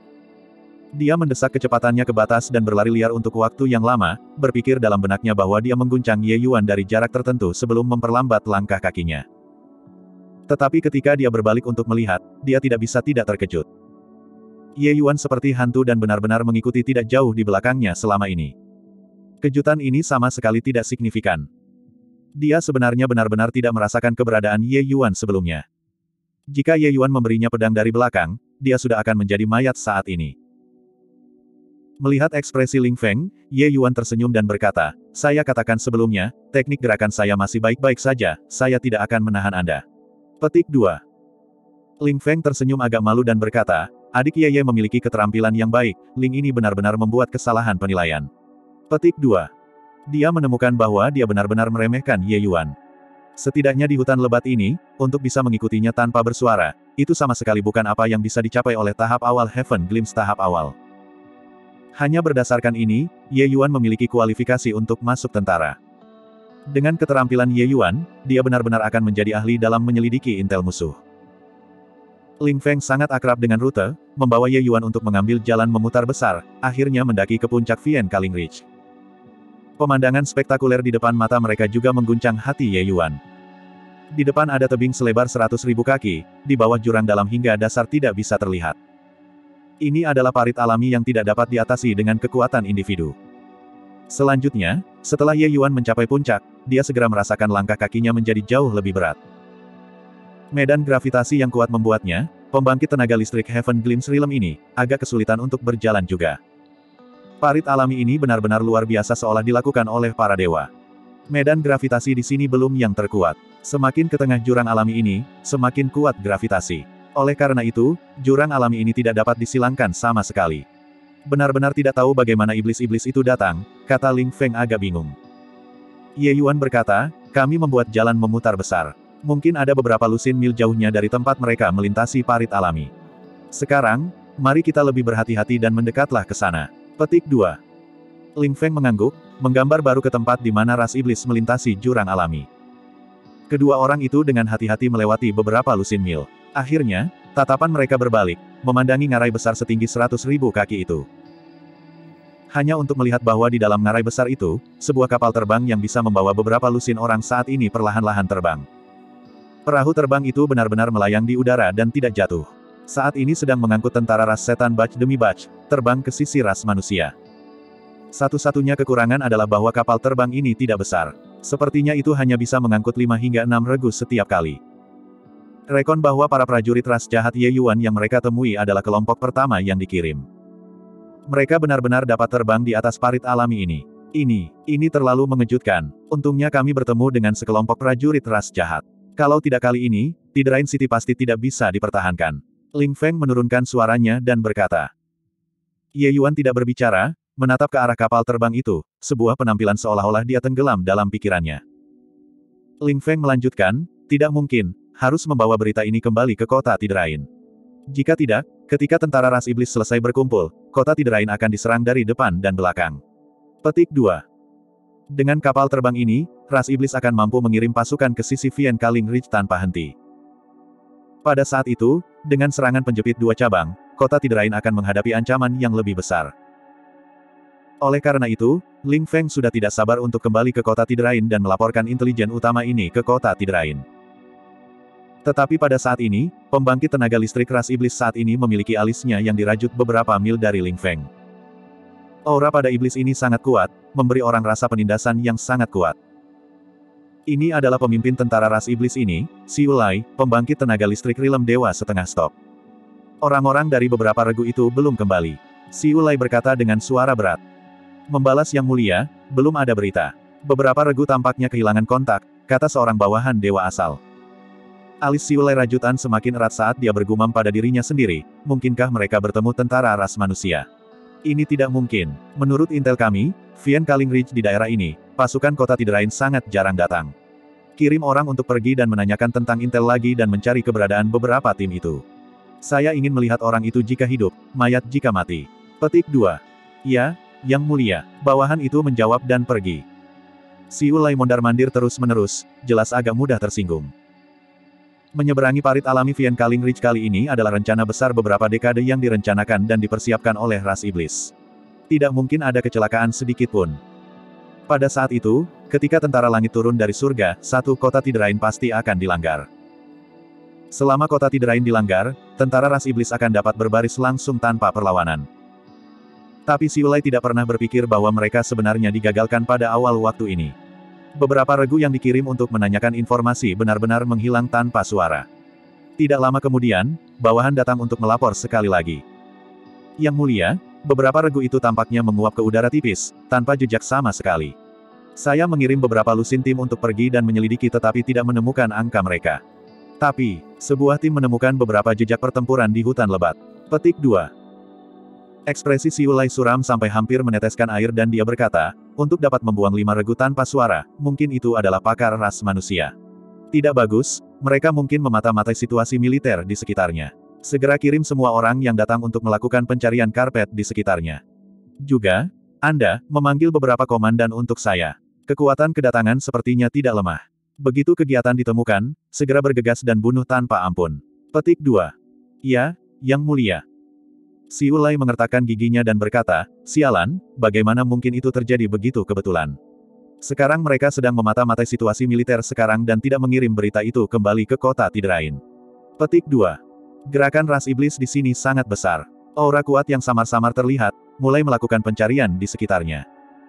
Speaker 1: Dia mendesak kecepatannya ke batas dan berlari liar untuk waktu yang lama, berpikir dalam benaknya bahwa dia mengguncang Ye Yuan dari jarak tertentu sebelum memperlambat langkah kakinya. Tetapi ketika dia berbalik untuk melihat, dia tidak bisa tidak terkejut. Ye Yuan seperti hantu dan benar-benar mengikuti tidak jauh di belakangnya selama ini. Kejutan ini sama sekali tidak signifikan. Dia sebenarnya benar-benar tidak merasakan keberadaan Ye Yuan sebelumnya. Jika Ye Yuan memberinya pedang dari belakang, dia sudah akan menjadi mayat saat ini. Melihat ekspresi Ling Feng, Ye Yuan tersenyum dan berkata, saya katakan sebelumnya, teknik gerakan saya masih baik-baik saja, saya tidak akan menahan Anda. Petik 2. Ling Feng tersenyum agak malu dan berkata, adik Ye memiliki keterampilan yang baik, Ling ini benar-benar membuat kesalahan penilaian. Petik 2. Dia menemukan bahwa dia benar-benar meremehkan Ye Yuan. Setidaknya di hutan lebat ini, untuk bisa mengikutinya tanpa bersuara, itu sama sekali bukan apa yang bisa dicapai oleh tahap awal Heaven Glimpse tahap awal. Hanya berdasarkan ini, Ye Yuan memiliki kualifikasi untuk masuk tentara. Dengan keterampilan Ye Yuan, dia benar-benar akan menjadi ahli dalam menyelidiki intel musuh. Ling Feng sangat akrab dengan rute, membawa Ye Yuan untuk mengambil jalan memutar besar, akhirnya mendaki ke puncak Vian Kaling Ridge. Pemandangan spektakuler di depan mata mereka juga mengguncang hati Ye Yuan. Di depan ada tebing selebar 100.000 kaki, di bawah jurang dalam hingga dasar tidak bisa terlihat. Ini adalah parit alami yang tidak dapat diatasi dengan kekuatan individu. Selanjutnya, setelah Ye Yuan mencapai puncak, dia segera merasakan langkah kakinya menjadi jauh lebih berat. Medan gravitasi yang kuat membuatnya, pembangkit tenaga listrik Heaven Glimpse Realm ini, agak kesulitan untuk berjalan juga. Parit alami ini benar-benar luar biasa seolah dilakukan oleh para dewa. Medan gravitasi di sini belum yang terkuat. Semakin ke tengah jurang alami ini, semakin kuat gravitasi. Oleh karena itu, jurang alami ini tidak dapat disilangkan sama sekali. Benar-benar tidak tahu bagaimana iblis-iblis itu datang, kata Ling Feng agak bingung. Ye Yuan berkata, kami membuat jalan memutar besar. Mungkin ada beberapa lusin mil jauhnya dari tempat mereka melintasi parit alami. Sekarang, mari kita lebih berhati-hati dan mendekatlah ke sana. Petik 2. Ling Feng mengangguk, menggambar baru ke tempat di mana ras iblis melintasi jurang alami. Kedua orang itu dengan hati-hati melewati beberapa lusin mil. Akhirnya, tatapan mereka berbalik, memandangi ngarai besar setinggi 100.000 kaki itu. Hanya untuk melihat bahwa di dalam ngarai besar itu, sebuah kapal terbang yang bisa membawa beberapa lusin orang saat ini perlahan-lahan terbang. Perahu terbang itu benar-benar melayang di udara dan tidak jatuh. Saat ini sedang mengangkut tentara ras setan batch demi batch, terbang ke sisi ras manusia. Satu-satunya kekurangan adalah bahwa kapal terbang ini tidak besar. Sepertinya itu hanya bisa mengangkut 5 hingga 6 regu setiap kali. Rekon bahwa para prajurit ras jahat Ye Yuan yang mereka temui adalah kelompok pertama yang dikirim. Mereka benar-benar dapat terbang di atas parit alami ini. Ini terlalu mengejutkan. Untungnya kami bertemu dengan sekelompok prajurit ras jahat. Kalau tidak kali ini, Tiderain City pasti tidak bisa dipertahankan. Ling Feng menurunkan suaranya dan berkata. Ye Yuan tidak berbicara, menatap ke arah kapal terbang itu, sebuah penampilan seolah-olah dia tenggelam dalam pikirannya. Ling Feng melanjutkan, tidak mungkin, harus membawa berita ini kembali ke kota Tiderain. Jika tidak, ketika tentara ras iblis selesai berkumpul, kota Tiderain akan diserang dari depan dan belakang. Petik 2. Dengan kapal terbang ini, ras iblis akan mampu mengirim pasukan ke sisi Vian Kaling Ridge tanpa henti. Pada saat itu, dengan serangan penjepit dua cabang, kota Tiderain akan menghadapi ancaman yang lebih besar. Oleh karena itu, Ling Feng sudah tidak sabar untuk kembali ke kota Tiderain dan melaporkan intelijen utama ini ke kota Tiderain. Tetapi pada saat ini, pembangkit tenaga listrik ras iblis saat ini memiliki alisnya yang dirajut beberapa mil dari Ling Feng. Aura pada iblis ini sangat kuat, memberi orang rasa penindasan yang sangat kuat. Ini adalah pemimpin tentara ras iblis ini, Xiu Lai, pembangkit tenaga listrik Rilem Dewa setengah stop. Orang-orang dari beberapa regu itu belum kembali. Xiu Lai berkata dengan suara berat. Membalas yang mulia, belum ada berita. Beberapa regu tampaknya kehilangan kontak, kata seorang bawahan dewa asal. Alis Xiu Lai rajutan semakin erat saat dia bergumam pada dirinya sendiri, mungkinkah mereka bertemu tentara ras manusia? Ini tidak mungkin. Menurut intel kami, Vian Kaling Ridge di daerah ini, pasukan kota Tiderain sangat jarang datang. Kirim orang untuk pergi dan menanyakan tentang intel lagi dan mencari keberadaan beberapa tim itu. Saya ingin melihat orang itu jika hidup, mayat jika mati. Petik 2. Ya, Yang Mulia, bawahan itu menjawab dan pergi. Xiu Lai mondar-mandir terus-menerus, jelas agak mudah tersinggung. Menyeberangi parit alami Vian Kaling Ridge kali ini adalah rencana besar beberapa dekade yang direncanakan dan dipersiapkan oleh ras iblis. Tidak mungkin ada kecelakaan sedikit pun. Pada saat itu, ketika tentara langit turun dari surga, satu kota Tiderain pasti akan dilanggar. Selama kota Tiderain dilanggar, tentara ras iblis akan dapat berbaris langsung tanpa perlawanan. Tapi Xiu Lai tidak pernah berpikir bahwa mereka sebenarnya digagalkan pada awal waktu ini. Beberapa regu yang dikirim untuk menanyakan informasi benar-benar menghilang tanpa suara. Tidak lama kemudian, bawahan datang untuk melapor sekali lagi. Yang Mulia, beberapa regu itu tampaknya menguap ke udara tipis, tanpa jejak sama sekali. Saya mengirim beberapa lusin tim untuk pergi dan menyelidiki tetapi tidak menemukan angka mereka. Tapi, sebuah tim menemukan beberapa jejak pertempuran di hutan lebat. Petik 2. Ekspresi Xiu Lai suram sampai hampir meneteskan air dan dia berkata, untuk dapat membuang 5 regu tanpa suara, mungkin itu adalah pakar ras manusia. Tidak bagus, mereka mungkin memata-matai situasi militer di sekitarnya. Segera kirim semua orang yang datang untuk melakukan pencarian karpet di sekitarnya. Juga, Anda, memanggil beberapa komandan untuk saya. Kekuatan kedatangan sepertinya tidak lemah. Begitu kegiatan ditemukan, segera bergegas dan bunuh tanpa ampun. Petik 2. Ya, Yang Mulia. Xiu Lai mengertakkan giginya dan berkata, sialan, bagaimana mungkin itu terjadi begitu kebetulan. Sekarang mereka sedang memata-matai situasi militer sekarang dan tidak mengirim berita itu kembali ke kota Tiderain. Petik 2. Gerakan ras iblis di sini sangat besar. Aura kuat yang samar-samar terlihat, mulai melakukan pencarian di sekitarnya.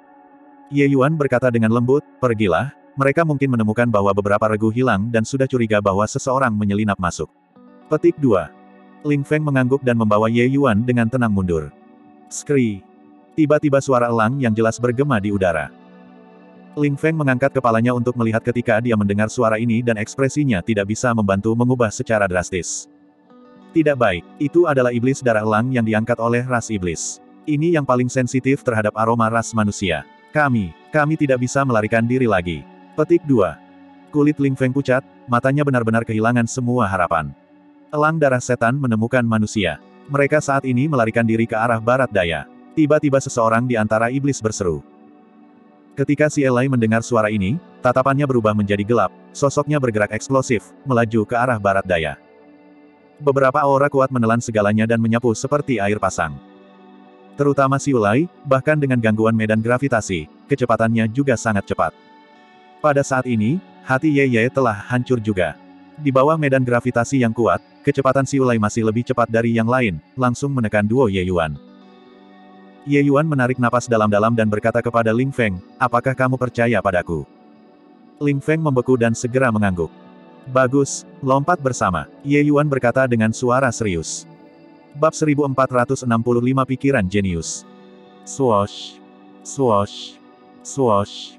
Speaker 1: Ye Yuan berkata dengan lembut, pergilah, mereka mungkin menemukan bahwa beberapa regu hilang dan sudah curiga bahwa seseorang menyelinap masuk. Petik 2. Ling Feng mengangguk dan membawa Ye Yuan dengan tenang mundur. Skri. Tiba-tiba suara elang yang jelas bergema di udara. Ling Feng mengangkat kepalanya untuk melihat ketika dia mendengar suara ini dan ekspresinya tidak bisa membantu mengubah secara drastis. Tidak baik, itu adalah iblis darah elang yang diangkat oleh ras iblis. Ini yang paling sensitif terhadap aroma ras manusia. Kami tidak bisa melarikan diri lagi. Petik 2. Kulit Ling Feng pucat, matanya benar-benar kehilangan semua harapan. Elang darah setan menemukan manusia. Mereka saat ini melarikan diri ke arah barat daya. Tiba-tiba seseorang di antara iblis berseru. Ketika si Elai mendengar suara ini, tatapannya berubah menjadi gelap, sosoknya bergerak eksplosif, melaju ke arah barat daya. Beberapa aura kuat menelan segalanya dan menyapu seperti air pasang. Terutama si Elai, bahkan dengan gangguan medan gravitasi, kecepatannya juga sangat cepat. Pada saat ini, hati Ye Ye telah hancur juga. Di bawah medan gravitasi yang kuat, kecepatan si Elai masih lebih cepat dari yang lain, langsung menekan duo Ye Yuan. Ye Yuan menarik napas dalam-dalam dan berkata kepada Ling Feng, apakah kamu percaya padaku? Ling Feng membeku dan segera mengangguk. Bagus, lompat bersama, Ye Yuan berkata dengan suara serius. Bab 1465 Pikiran Jenius. Swoosh, swoosh, swoosh.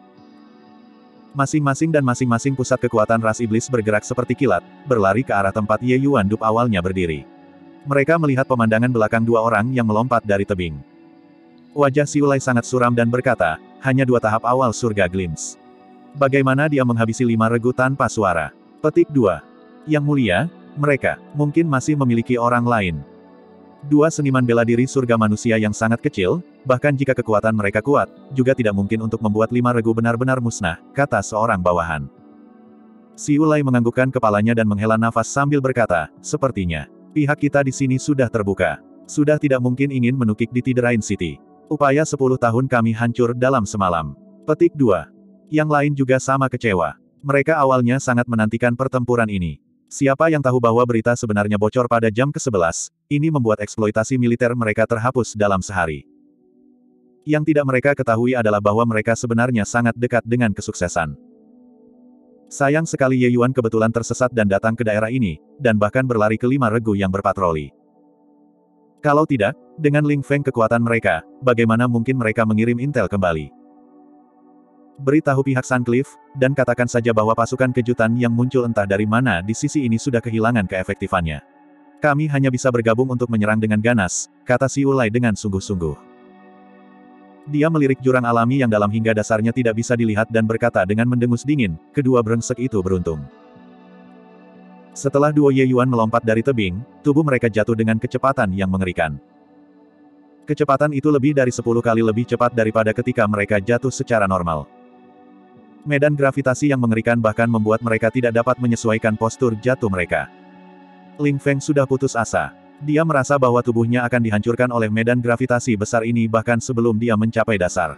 Speaker 1: Masing-masing pusat kekuatan ras iblis bergerak seperti kilat, berlari ke arah tempat Ye Yuan Dup awalnya berdiri. Mereka melihat pemandangan belakang dua orang yang melompat dari tebing. Wajah si Ulai sangat suram dan berkata, hanya 2 tahap awal surga glimpse. Bagaimana dia menghabisi 5 regu tanpa suara? Petik 2. Yang mulia, mereka, mungkin masih memiliki orang lain. 2 seniman bela diri surga manusia yang sangat kecil, bahkan jika kekuatan mereka kuat, juga tidak mungkin untuk membuat 5 regu benar-benar musnah, kata seorang bawahan. Si Ulai menganggukkan kepalanya dan menghela nafas sambil berkata, sepertinya, pihak kita di sini sudah terbuka. Sudah tidak mungkin ingin menukik di Tiderain City. Upaya 10 tahun kami hancur dalam semalam. Petik 2. Yang lain juga sama kecewa. Mereka awalnya sangat menantikan pertempuran ini. Siapa yang tahu bahwa berita sebenarnya bocor pada jam ke-11, ini membuat eksploitasi militer mereka terhapus dalam sehari. Yang tidak mereka ketahui adalah bahwa mereka sebenarnya sangat dekat dengan kesuksesan. Sayang sekali Ye Yuan kebetulan tersesat dan datang ke daerah ini, dan bahkan berlari ke 5 regu yang berpatroli. Kalau tidak, dengan Ling Feng kekuatan mereka, bagaimana mungkin mereka mengirim intel kembali? Beritahu pihak Sun Cliff, dan katakan saja bahwa pasukan kejutan yang muncul entah dari mana di sisi ini sudah kehilangan keefektifannya. Kami hanya bisa bergabung untuk menyerang dengan ganas, kata si Ulai dengan sungguh-sungguh. Dia melirik jurang alami yang dalam hingga dasarnya tidak bisa dilihat dan berkata dengan mendengus dingin, kedua brengsek itu beruntung. Setelah duo Ye Yuan melompat dari tebing, tubuh mereka jatuh dengan kecepatan yang mengerikan. Kecepatan itu lebih dari 10 kali lebih cepat daripada ketika mereka jatuh secara normal. Medan gravitasi yang mengerikan bahkan membuat mereka tidak dapat menyesuaikan postur jatuh mereka. Ling Feng sudah putus asa. Dia merasa bahwa tubuhnya akan dihancurkan oleh medan gravitasi besar ini bahkan sebelum dia mencapai dasar.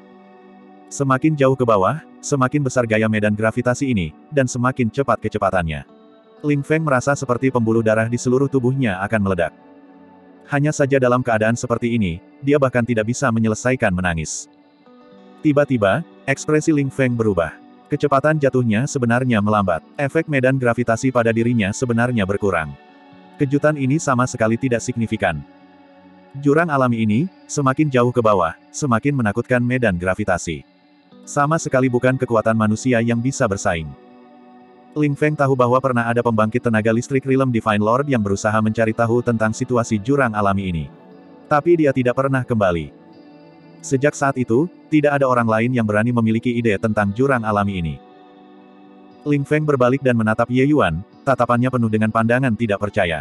Speaker 1: Semakin jauh ke bawah, semakin besar gaya medan gravitasi ini, dan semakin cepat kecepatannya. Ling Feng merasa seperti pembuluh darah di seluruh tubuhnya akan meledak. Hanya saja dalam keadaan seperti ini, dia bahkan tidak bisa menyelesaikan menangis. Tiba-tiba, ekspresi Ling Feng berubah. Kecepatan jatuhnya sebenarnya melambat. Efek medan gravitasi pada dirinya sebenarnya berkurang. Kejutan ini sama sekali tidak signifikan. Jurang alami ini, semakin jauh ke bawah, semakin menakutkan medan gravitasi. Sama sekali bukan kekuatan manusia yang bisa bersaing. Ling Feng tahu bahwa pernah ada pembangkit tenaga listrik Realm Divine Lord yang berusaha mencari tahu tentang situasi jurang alami ini. Tapi dia tidak pernah kembali. Sejak saat itu, tidak ada orang lain yang berani memiliki ide tentang jurang alami ini. Ling Feng berbalik dan menatap Ye Yuan, tatapannya penuh dengan pandangan tidak percaya.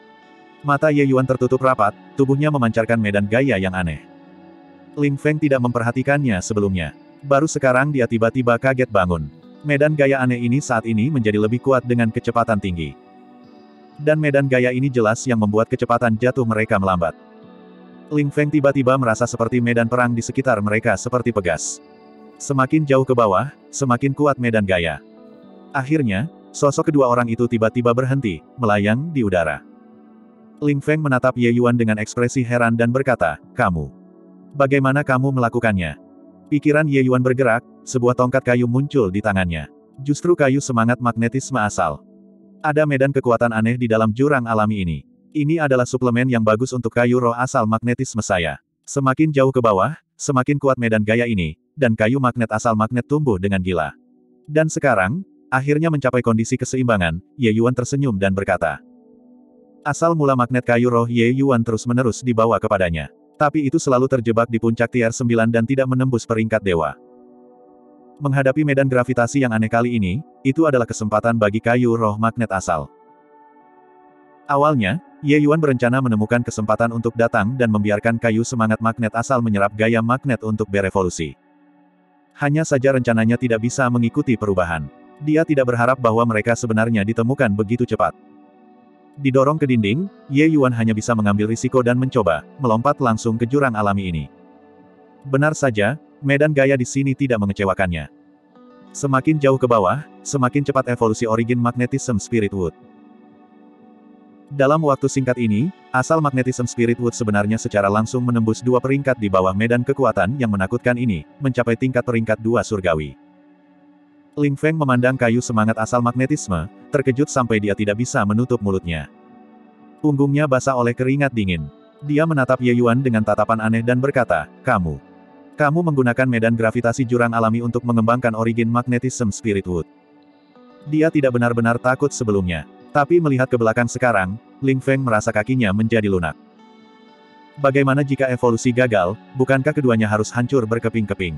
Speaker 1: Mata Ye Yuan tertutup rapat, tubuhnya memancarkan medan gaya yang aneh. Ling Feng tidak memperhatikannya sebelumnya. Baru sekarang dia tiba-tiba kaget bangun. Medan gaya aneh ini saat ini menjadi lebih kuat dengan kecepatan tinggi. Dan medan gaya ini jelas yang membuat kecepatan jatuh mereka melambat. Ling Feng tiba-tiba merasa seperti medan perang di sekitar mereka seperti pegas. Semakin jauh ke bawah, semakin kuat medan gaya. Akhirnya, sosok kedua orang itu tiba-tiba berhenti, melayang di udara. Ling Feng menatap Ye Yuan dengan ekspresi heran dan berkata, kamu. Bagaimana kamu melakukannya? Pikiran Ye Yuan bergerak, sebuah tongkat kayu muncul di tangannya. Justru kayu semangat magnetisme asal. Ada medan kekuatan aneh di dalam jurang alami ini. Ini adalah suplemen yang bagus untuk kayu roh asal magnetisme saya. Semakin jauh ke bawah, semakin kuat medan gaya ini, dan kayu magnet asal magnet tumbuh dengan gila. Dan sekarang, akhirnya mencapai kondisi keseimbangan, Ye Yuan tersenyum dan berkata. Asal mula magnet kayu roh Ye Yuan terus-menerus dibawa kepadanya. Tapi itu selalu terjebak di puncak tier 9 dan tidak menembus peringkat dewa. Menghadapi medan gravitasi yang aneh kali ini, itu adalah kesempatan bagi kayu roh magnet asal. Awalnya, Ye Yuan berencana menemukan kesempatan untuk datang dan membiarkan kayu semangat magnet asal menyerap gaya magnet untuk berevolusi. Hanya saja rencananya tidak bisa mengikuti perubahan. Dia tidak berharap bahwa mereka sebenarnya ditemukan begitu cepat. Didorong ke dinding, Ye Yuan hanya bisa mengambil risiko dan mencoba melompat langsung ke jurang alami ini. Benar saja, medan gaya di sini tidak mengecewakannya. Semakin jauh ke bawah, semakin cepat evolusi Origin Magnetism Spirit Wood. Dalam waktu singkat ini, asal Magnetism Spirit Wood sebenarnya secara langsung menembus 2 peringkat di bawah medan kekuatan yang menakutkan ini, mencapai tingkat peringkat 2 surgawi. Ling Feng memandang kayu semangat asal magnetisme, terkejut sampai dia tidak bisa menutup mulutnya. Punggungnya basah oleh keringat dingin. Dia menatap Ye Yuan dengan tatapan aneh dan berkata, Kamu menggunakan medan gravitasi jurang alami untuk mengembangkan Origin Magnetism Spirit Wood. Dia tidak benar-benar takut sebelumnya. Tapi melihat ke belakang sekarang, Ling Feng merasa kakinya menjadi lunak. Bagaimana jika evolusi gagal, bukankah keduanya harus hancur berkeping-keping?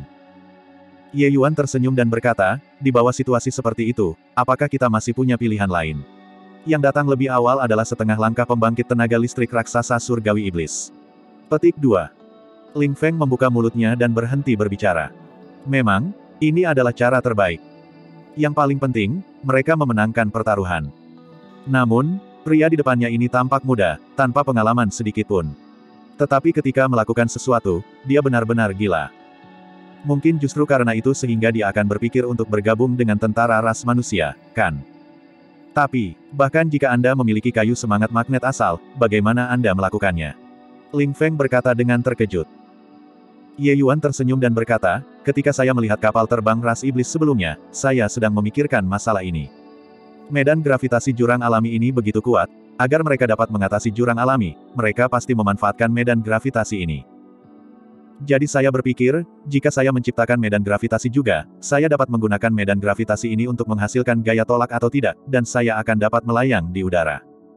Speaker 1: Ye Yuan tersenyum dan berkata, di bawah situasi seperti itu, apakah kita masih punya pilihan lain? Yang datang lebih awal adalah setengah langkah pembangkit tenaga listrik raksasa surgawi iblis. Petik 2. Ling Feng membuka mulutnya dan berhenti berbicara. Memang, ini adalah cara terbaik. Yang paling penting, mereka memenangkan pertaruhan. Namun, pria di depannya ini tampak muda, tanpa pengalaman sedikit pun. Tetapi ketika melakukan sesuatu, dia benar-benar gila. Mungkin justru karena itu sehingga dia akan berpikir untuk bergabung dengan tentara ras manusia, kan? Tapi, bahkan jika Anda memiliki kayu semangat magnet asal, bagaimana Anda melakukannya? Ling Feng berkata dengan terkejut. Ye Yuan tersenyum dan berkata, ketika saya melihat kapal terbang ras iblis sebelumnya, saya sedang memikirkan masalah ini. Medan gravitasi jurang alami ini begitu kuat, agar mereka dapat mengatasi jurang alami, mereka pasti memanfaatkan medan gravitasi ini. Jadi saya berpikir, jika saya menciptakan medan gravitasi juga, saya dapat menggunakan medan gravitasi ini untuk menghasilkan gaya tolak atau tidak, dan saya akan dapat melayang di udara.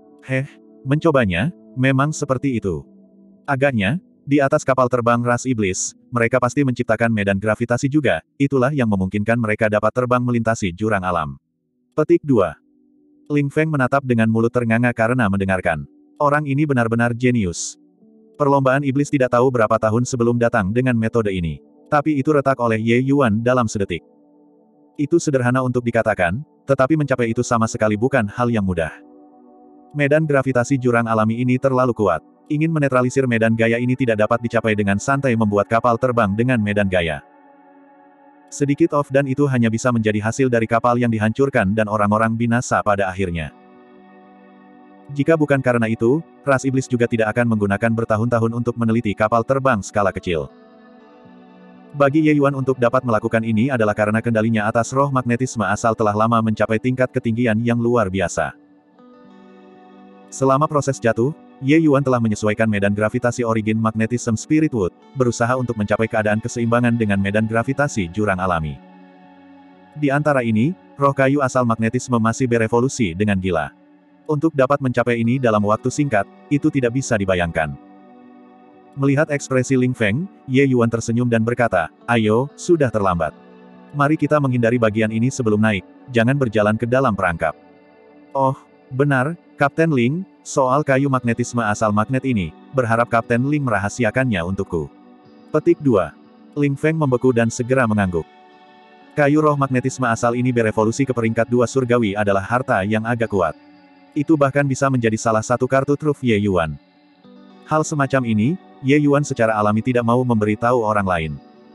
Speaker 1: Mencobanya, memang seperti itu. Agaknya, di atas kapal terbang ras iblis, mereka pasti menciptakan medan gravitasi juga, itulah yang memungkinkan mereka dapat terbang melintasi jurang alam. Petik 2. Ling Feng menatap dengan mulut ternganga karena mendengarkan. Orang ini benar-benar jenius. Perlombaan iblis tidak tahu berapa tahun sebelum datang dengan metode ini. Tapi itu retak oleh Ye Yuan dalam sedetik. Itu sederhana untuk dikatakan, tetapi mencapai itu sama sekali bukan hal yang mudah. Medan gravitasi jurang alami ini terlalu kuat. Ingin menetralisir medan gaya ini tidak dapat dicapai dengan santai membuat kapal terbang dengan medan gaya. Sedikit off dan itu hanya bisa menjadi hasil dari kapal yang dihancurkan dan orang-orang binasa pada akhirnya. Jika bukan karena itu, ras iblis juga tidak akan menggunakan bertahun-tahun untuk meneliti kapal terbang skala kecil. Bagi Ye Yuan untuk dapat melakukan ini adalah karena kendalinya atas roh magnetisme asal telah lama mencapai tingkat ketinggian yang luar biasa. Selama proses jatuh, Ye Yuan telah menyesuaikan medan gravitasi Origin Magnetism Spirit Wood, berusaha untuk mencapai keadaan keseimbangan dengan medan gravitasi jurang alami. Di antara ini, roh kayu asal magnetisme masih berevolusi dengan gila. Untuk dapat mencapai ini dalam waktu singkat, itu tidak bisa dibayangkan. Melihat ekspresi Ling Feng, Ye Yuan tersenyum dan berkata, ayo, sudah terlambat. Mari kita menghindari bagian ini sebelum naik, jangan berjalan ke dalam perangkap. Oh, benar, Kapten Ling, soal kayu magnetisme asal magnet ini, berharap Kapten Ling merahasiakannya untukku. Petik 2. Ling Feng membeku dan segera mengangguk. Kayu roh magnetisme asal ini berevolusi ke peringkat 2 surgawi adalah harta yang agak kuat. Itu bahkan bisa menjadi salah satu kartu truf Ye Yuan. Hal semacam ini, Ye Yuan secara alami tidak mau memberitahu orang lain.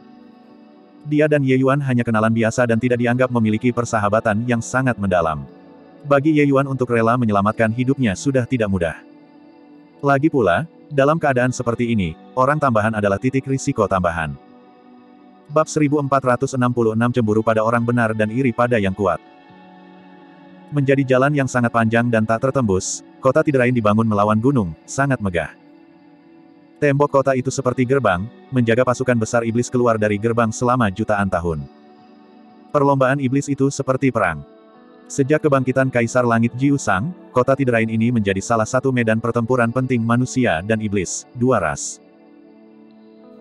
Speaker 1: Dia dan Ye Yuan hanya kenalan biasa dan tidak dianggap memiliki persahabatan yang sangat mendalam. Bagi Ye Yuan untuk rela menyelamatkan hidupnya sudah tidak mudah. Lagi pula, dalam keadaan seperti ini, orang tambahan adalah titik risiko tambahan. Bab 1466 Cemburu pada orang benar dan iri pada yang kuat. Menjadi jalan yang sangat panjang dan tak tertembus, kota Tiderain dibangun melawan gunung, sangat megah. Tembok kota itu seperti gerbang, menjaga pasukan besar iblis keluar dari gerbang selama jutaan tahun. Perlombaan iblis itu seperti perang. Sejak kebangkitan Kaisar Langit Jiu Sang, kota Tiderain ini menjadi salah satu medan pertempuran penting manusia dan iblis, dua ras.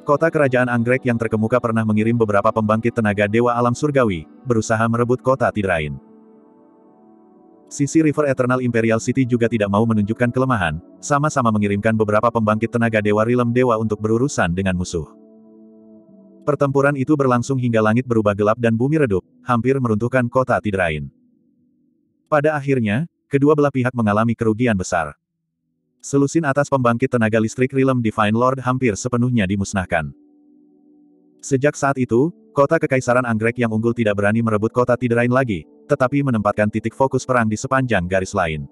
Speaker 1: Kota kerajaan anggrek yang terkemuka pernah mengirim beberapa pembangkit tenaga dewa alam surgawi, berusaha merebut kota Tidrain. Sisi River Eternal Imperial City juga tidak mau menunjukkan kelemahan, sama-sama mengirimkan beberapa pembangkit tenaga dewa Realm Dewa untuk berurusan dengan musuh. Pertempuran itu berlangsung hingga langit berubah gelap dan bumi redup, hampir meruntuhkan kota Tidrain. Pada akhirnya, kedua belah pihak mengalami kerugian besar. Selusin atas pembangkit tenaga listrik Realm Divine Lord hampir sepenuhnya dimusnahkan. Sejak saat itu, kota Kekaisaran Anggrek yang unggul tidak berani merebut kota Tidrain lagi, tetapi menempatkan titik fokus perang di sepanjang garis lain.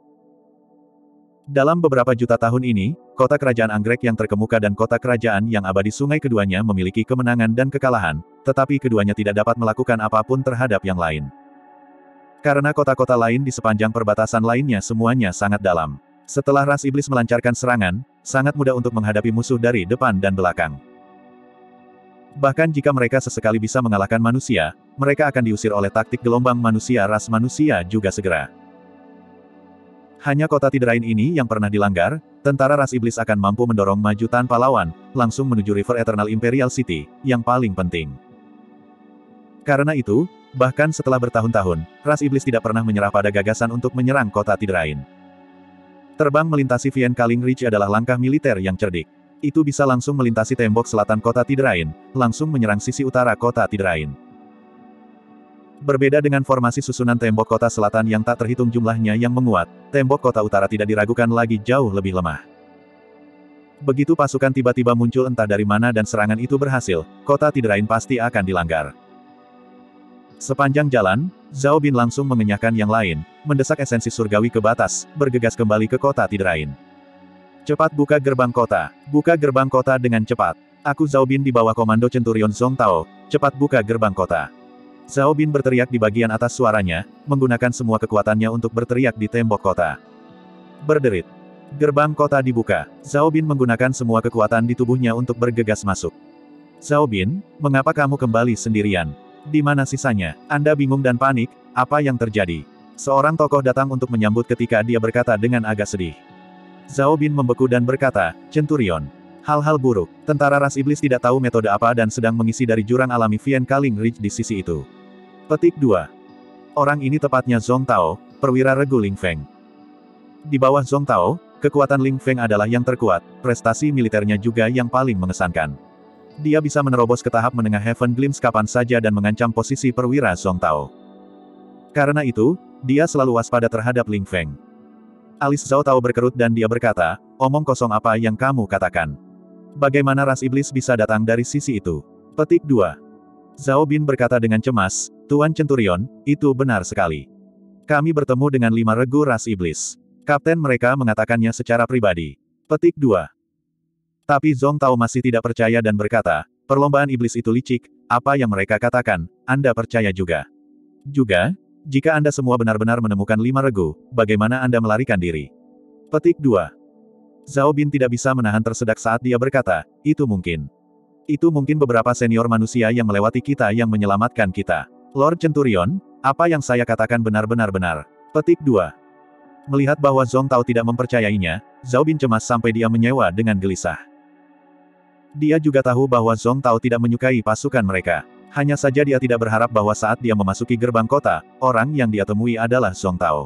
Speaker 1: Dalam beberapa juta tahun ini, kota kerajaan anggrek yang terkemuka dan kota kerajaan yang abadi sungai keduanya memiliki kemenangan dan kekalahan, tetapi keduanya tidak dapat melakukan apapun terhadap yang lain. Karena kota-kota lain di sepanjang perbatasan lainnya semuanya sangat dalam. Setelah ras iblis melancarkan serangan, sangat mudah untuk menghadapi musuh dari depan dan belakang. Bahkan jika mereka sesekali bisa mengalahkan manusia, mereka akan diusir oleh taktik gelombang manusia ras manusia juga segera. Hanya kota Tidrain ini yang pernah dilanggar, tentara ras iblis akan mampu mendorong maju tanpa lawan, langsung menuju River Eternal Imperial City, yang paling penting. Karena itu, bahkan setelah bertahun-tahun, ras iblis tidak pernah menyerah pada gagasan untuk menyerang kota Tidrain. Terbang melintasi Vien Kaling Ridge adalah langkah militer yang cerdik. Itu bisa langsung melintasi tembok selatan kota Tidrain, langsung menyerang sisi utara kota Tidrain. Berbeda dengan formasi susunan tembok kota selatan yang tak terhitung jumlahnya yang menguat, tembok kota utara tidak diragukan lagi jauh lebih lemah. Begitu pasukan tiba-tiba muncul entah dari mana dan serangan itu berhasil, kota Tidrain pasti akan dilanggar. Sepanjang jalan, Zhao Bin langsung mengenyahkan yang lain, mendesak esensi surgawi ke batas, bergegas kembali ke kota Tidrain. Cepat buka gerbang kota. Buka gerbang kota dengan cepat. Aku Zhao Bin di bawah komando Centurion Zhong Tao, cepat buka gerbang kota. Zhao Bin berteriak di bagian atas suaranya, menggunakan semua kekuatannya untuk berteriak di tembok kota. Berderit. Gerbang kota dibuka. Zhao Bin menggunakan semua kekuatan di tubuhnya untuk bergegas masuk. Zhao Bin, mengapa kamu kembali sendirian? Di mana sisanya? Anda bingung dan panik, apa yang terjadi? Seorang tokoh datang untuk menyambut ketika dia berkata dengan agak sedih. Zhao Bin membeku dan berkata, Centurion. Hal-hal buruk. Tentara ras iblis tidak tahu metode apa dan sedang mengisi dari jurang alami Vien Kaling Ridge di sisi itu. Petik 2. Orang ini tepatnya Zhong Tao, perwira regu Ling Feng. Di bawah Zhong Tao, kekuatan Ling Feng adalah yang terkuat, prestasi militernya juga yang paling mengesankan. Dia bisa menerobos ke tahap menengah Heaven Glimpse kapan saja dan mengancam posisi perwira Zhong Tao. Karena itu, dia selalu waspada terhadap Ling Feng. Alis Zhao Tao berkerut dan dia berkata, omong kosong apa yang kamu katakan? Bagaimana ras iblis bisa datang dari sisi itu? Petik 2. Zhao Bin berkata dengan cemas, Tuan Centurion, itu benar sekali. Kami bertemu dengan 5 regu ras iblis. Kapten mereka mengatakannya secara pribadi. Petik 2. Tapi Zhong Tao masih tidak percaya dan berkata, perlombaan iblis itu licik, apa yang mereka katakan, Anda percaya juga. Juga, jika Anda semua benar-benar menemukan 5 regu, bagaimana Anda melarikan diri? Petik 2. Zhao Bin tidak bisa menahan tersedak saat dia berkata, itu mungkin. Itu mungkin beberapa senior manusia yang melewati kita yang menyelamatkan kita. Lord Centurion, apa yang saya katakan benar-benar benar. Petik 2. Melihat bahwa Zhong Tao tidak mempercayainya, Zhao Bin cemas sampai dia menyewa dengan gelisah. Dia juga tahu bahwa Zhong Tao tidak menyukai pasukan mereka. Hanya saja dia tidak berharap bahwa saat dia memasuki gerbang kota, orang yang dia temui adalah Zhong Tao.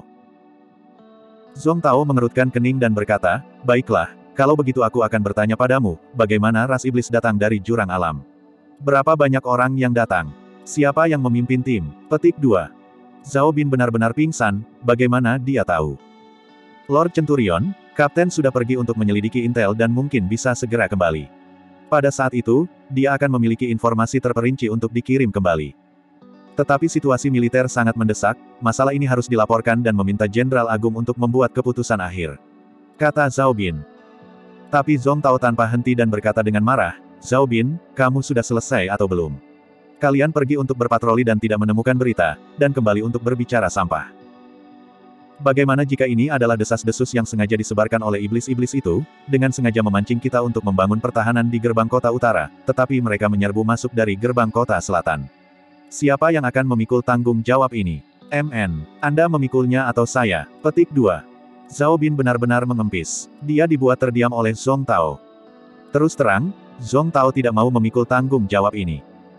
Speaker 1: Zhong Tao mengerutkan kening dan berkata, baiklah, kalau begitu aku akan bertanya padamu, bagaimana ras iblis datang dari jurang alam? Berapa banyak orang yang datang? Siapa yang memimpin tim? Petik 2. Zhao Bin benar-benar pingsan, bagaimana dia tahu? Lord Centurion, Kapten sudah pergi untuk menyelidiki intel dan mungkin bisa segera kembali. Pada saat itu, dia akan memiliki informasi terperinci untuk dikirim kembali. Tetapi situasi militer sangat mendesak, masalah ini harus dilaporkan dan meminta Jenderal Agung untuk membuat keputusan akhir. Kata Zhao Bin. Tapi Zhong Tao tanpa henti dan berkata dengan marah, Zhao Bin, kamu sudah selesai atau belum? Kalian pergi untuk berpatroli dan tidak menemukan berita, dan kembali untuk berbicara sampah. Bagaimana jika ini adalah desas-desus yang sengaja disebarkan oleh iblis-iblis itu, dengan sengaja memancing kita untuk membangun pertahanan di gerbang kota utara, tetapi mereka menyerbu masuk dari gerbang kota selatan? Siapa yang akan memikul tanggung jawab ini? MN, Anda memikulnya atau saya? Petik 2. Zhao Bin benar-benar mengempis. Dia dibuat terdiam oleh Zhong Tao. Terus terang, Zhong Tao tidak mau memikul tanggung jawab ini.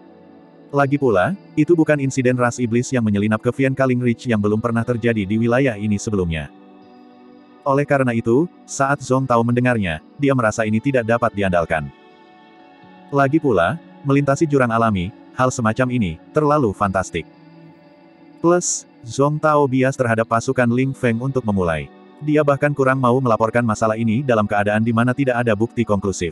Speaker 1: Lagi pula, itu bukan insiden ras iblis yang menyelinap ke Viankaling Ridge yang belum pernah terjadi di wilayah ini sebelumnya. Oleh karena itu, saat Zhong Tao mendengarnya, dia merasa ini tidak dapat diandalkan. Lagi pula, melintasi jurang alami, hal semacam ini, terlalu fantastik. Plus, Zhong Tao bias terhadap pasukan Ling Feng untuk memulai. Dia bahkan kurang mau melaporkan masalah ini dalam keadaan di mana tidak ada bukti konklusif.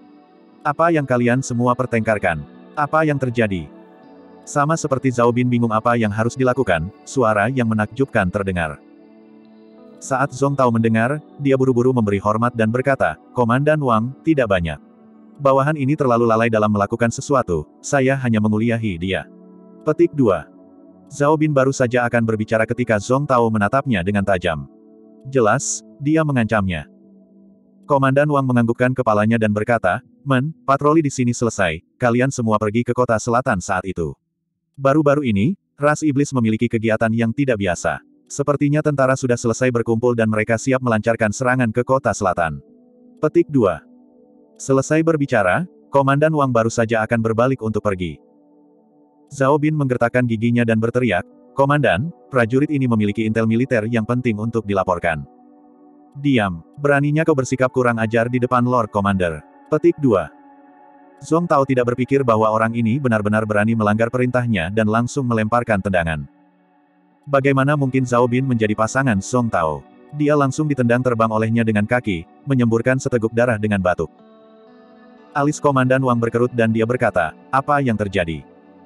Speaker 1: Apa yang kalian semua pertengkarkan? Apa yang terjadi? Sama seperti Zhao Bin bingung apa yang harus dilakukan, suara yang menakjubkan terdengar. Saat Zhong Tao mendengar, dia buru-buru memberi hormat dan berkata, Komandan Wang, tidak banyak. Bawahan ini terlalu lalai dalam melakukan sesuatu, saya hanya menguliahi dia. Petik 2. Zhao Bin baru saja akan berbicara ketika Zhong Tao menatapnya dengan tajam. Jelas, dia mengancamnya. Komandan Wang menganggukkan kepalanya dan berkata, patroli di sini selesai, kalian semua pergi ke kota selatan saat itu. Baru-baru ini, ras iblis memiliki kegiatan yang tidak biasa. Sepertinya tentara sudah selesai berkumpul dan mereka siap melancarkan serangan ke kota selatan. Petik 2. Selesai berbicara, Komandan Wang baru saja akan berbalik untuk pergi. Zhao Bin menggertakkan giginya dan berteriak, Komandan, prajurit ini memiliki intel militer yang penting untuk dilaporkan. Diam, beraninya kau bersikap kurang ajar di depan Lord Commander. Petik 2. Zhong Tao tidak berpikir bahwa orang ini benar-benar berani melanggar perintahnya dan langsung melemparkan tendangan. Bagaimana mungkin Zhao Bin menjadi pasangan Zhong Tao? Dia langsung ditendang terbang olehnya dengan kaki, menyemburkan seteguk darah dengan batuk. Alis Komandan Wang berkerut dan dia berkata, apa yang terjadi?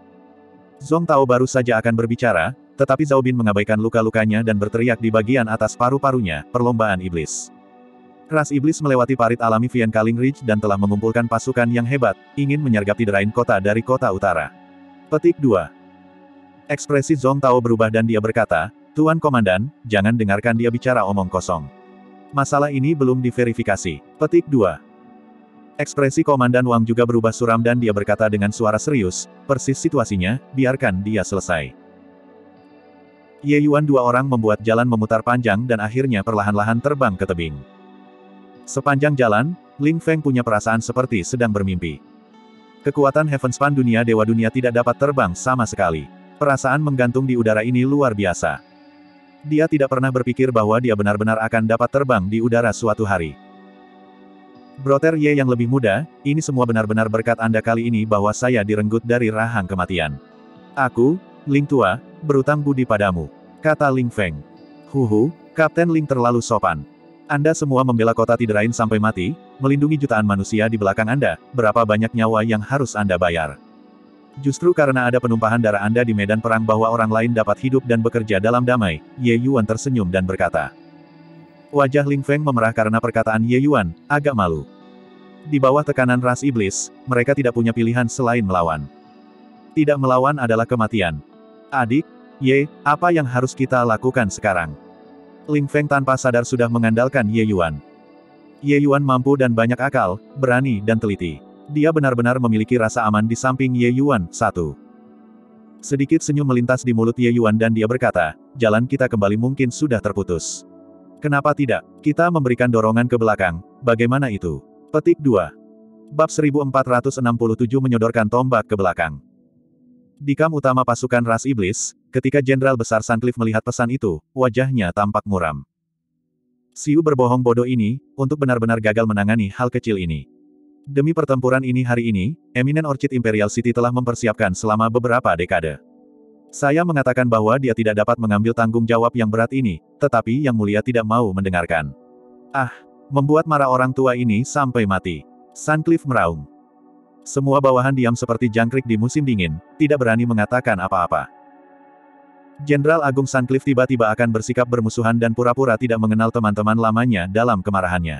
Speaker 1: Zhong Tao baru saja akan berbicara, tetapi Zhao Bin mengabaikan luka-lukanya dan berteriak di bagian atas paru-parunya, perlombaan iblis. Ras iblis melewati parit alami Viankaling Ridge dan telah mengumpulkan pasukan yang hebat, ingin menyergap Tiderain kota dari kota utara. Petik 2. Ekspresi Zhong Tao berubah dan dia berkata, Tuan Komandan, jangan dengarkan dia bicara omong kosong. Masalah ini belum diverifikasi. Petik 2. Ekspresi Komandan Wang juga berubah suram dan dia berkata dengan suara serius, persis situasinya, biarkan dia selesai. Ye Yuan dua orang membuat jalan memutar panjang dan akhirnya perlahan-lahan terbang ke tebing. Sepanjang jalan, Ling Feng punya perasaan seperti sedang bermimpi. Kekuatan Heavenspan dunia Dewa Dunia tidak dapat terbang sama sekali. Perasaan menggantung di udara ini luar biasa. Dia tidak pernah berpikir bahwa dia benar-benar akan dapat terbang di udara suatu hari. Brother Ye yang lebih muda, ini semua benar-benar berkat Anda kali ini bahwa saya direnggut dari rahang kematian. Aku, Ling Tua, berutang budi padamu, kata Ling Feng. Huhu, Kapten Ling terlalu sopan. Anda semua membela kota Tiderain sampai mati, melindungi jutaan manusia di belakang Anda, berapa banyak nyawa yang harus Anda bayar? Justru karena ada penumpahan darah Anda di medan perang bahwa orang lain dapat hidup dan bekerja dalam damai, Ye Yuan tersenyum dan berkata. Wajah Ling Feng memerah karena perkataan Ye Yuan, agak malu. Di bawah tekanan ras iblis, mereka tidak punya pilihan selain melawan. Tidak melawan adalah kematian. Adik, Ye, apa yang harus kita lakukan sekarang? Ling Feng tanpa sadar sudah mengandalkan Ye Yuan. Ye Yuan mampu dan banyak akal, berani dan teliti. Dia benar-benar memiliki rasa aman di samping Ye Yuan. 1. Sedikit senyum melintas di mulut Ye Yuan dan dia berkata, jalan kita kembali mungkin sudah terputus. Kenapa tidak? Kita memberikan dorongan ke belakang, bagaimana itu? Petik 2. Bab 1467 menyodorkan tombak ke belakang. Di kamp utama pasukan ras iblis, ketika Jenderal Besar Sandcliffe melihat pesan itu, wajahnya tampak muram. Siu berbohong bodoh ini, untuk benar-benar gagal menangani hal kecil ini. Demi pertempuran ini hari ini, Eminent Orchid Imperial City telah mempersiapkan selama beberapa dekade. Saya mengatakan bahwa dia tidak dapat mengambil tanggung jawab yang berat ini, tetapi Yang Mulia tidak mau mendengarkan. Membuat marah orang tua ini sampai mati. Sandcliffe meraung. Semua bawahan diam seperti jangkrik di musim dingin, tidak berani mengatakan apa-apa. Jenderal Agung Sandcliffe tiba-tiba akan bersikap bermusuhan dan pura-pura tidak mengenal teman-teman lamanya dalam kemarahannya.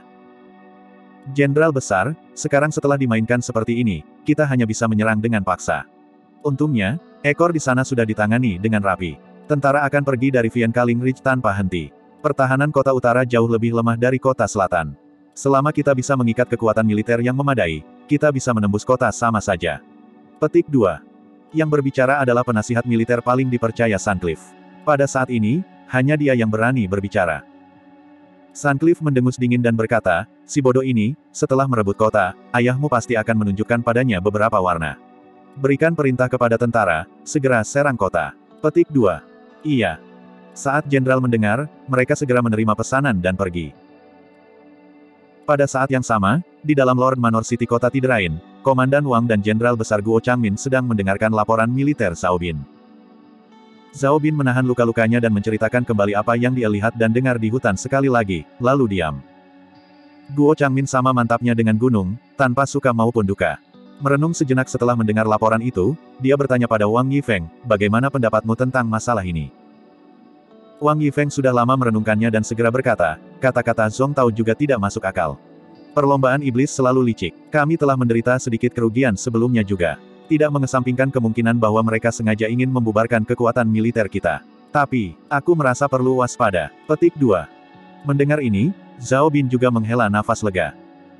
Speaker 1: Jenderal Besar, sekarang setelah dimainkan seperti ini, kita hanya bisa menyerang dengan paksa. Untungnya, ekor di sana sudah ditangani dengan rapi. Tentara akan pergi dari Viankaling Ridge tanpa henti. Pertahanan kota utara jauh lebih lemah dari kota selatan. Selama kita bisa mengikat kekuatan militer yang memadai, kita bisa menembus kota sama saja. Petik 2. Yang berbicara adalah penasihat militer paling dipercaya Sandcliffe. Pada saat ini, hanya dia yang berani berbicara. Sandcliffe mendengus dingin dan berkata, si bodoh ini, setelah merebut kota, ayahmu pasti akan menunjukkan padanya beberapa warna. Berikan perintah kepada tentara, segera serang kota. Petik 2. Iya. Saat jenderal mendengar, mereka segera menerima pesanan dan pergi. Pada saat yang sama, di dalam Lord Manor City kota Tiderain, Komandan Wang dan Jenderal Besar Guo Changmin sedang mendengarkan laporan militer Zhao Bin. Zhao Bin menahan luka-lukanya dan menceritakan kembali apa yang dia lihat dan dengar di hutan sekali lagi, lalu diam. Guo Changmin sama mantapnya dengan gunung, tanpa suka maupun duka. Merenung sejenak setelah mendengar laporan itu, dia bertanya pada Wang Yifeng, bagaimana pendapatmu tentang masalah ini? Wang Yifeng sudah lama merenungkannya dan segera berkata, kata-kata Zhong Tao juga tidak masuk akal. Perlombaan iblis selalu licik. Kami telah menderita sedikit kerugian sebelumnya juga. Tidak mengesampingkan kemungkinan bahwa mereka sengaja ingin membubarkan kekuatan militer kita. Tapi, aku merasa perlu waspada. Petik 2. Mendengar ini, Zhao Bin juga menghela nafas lega.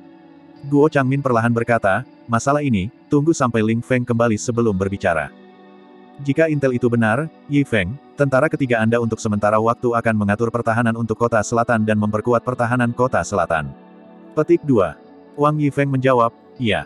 Speaker 1: Guo Changmin perlahan berkata, masalah ini, tunggu sampai Ling Feng kembali sebelum berbicara. Jika intel itu benar, Yi Feng, tentara ketiga Anda untuk sementara waktu akan mengatur pertahanan untuk kota selatan dan memperkuat pertahanan kota selatan. Petik 2. Wang Yifeng menjawab, iya.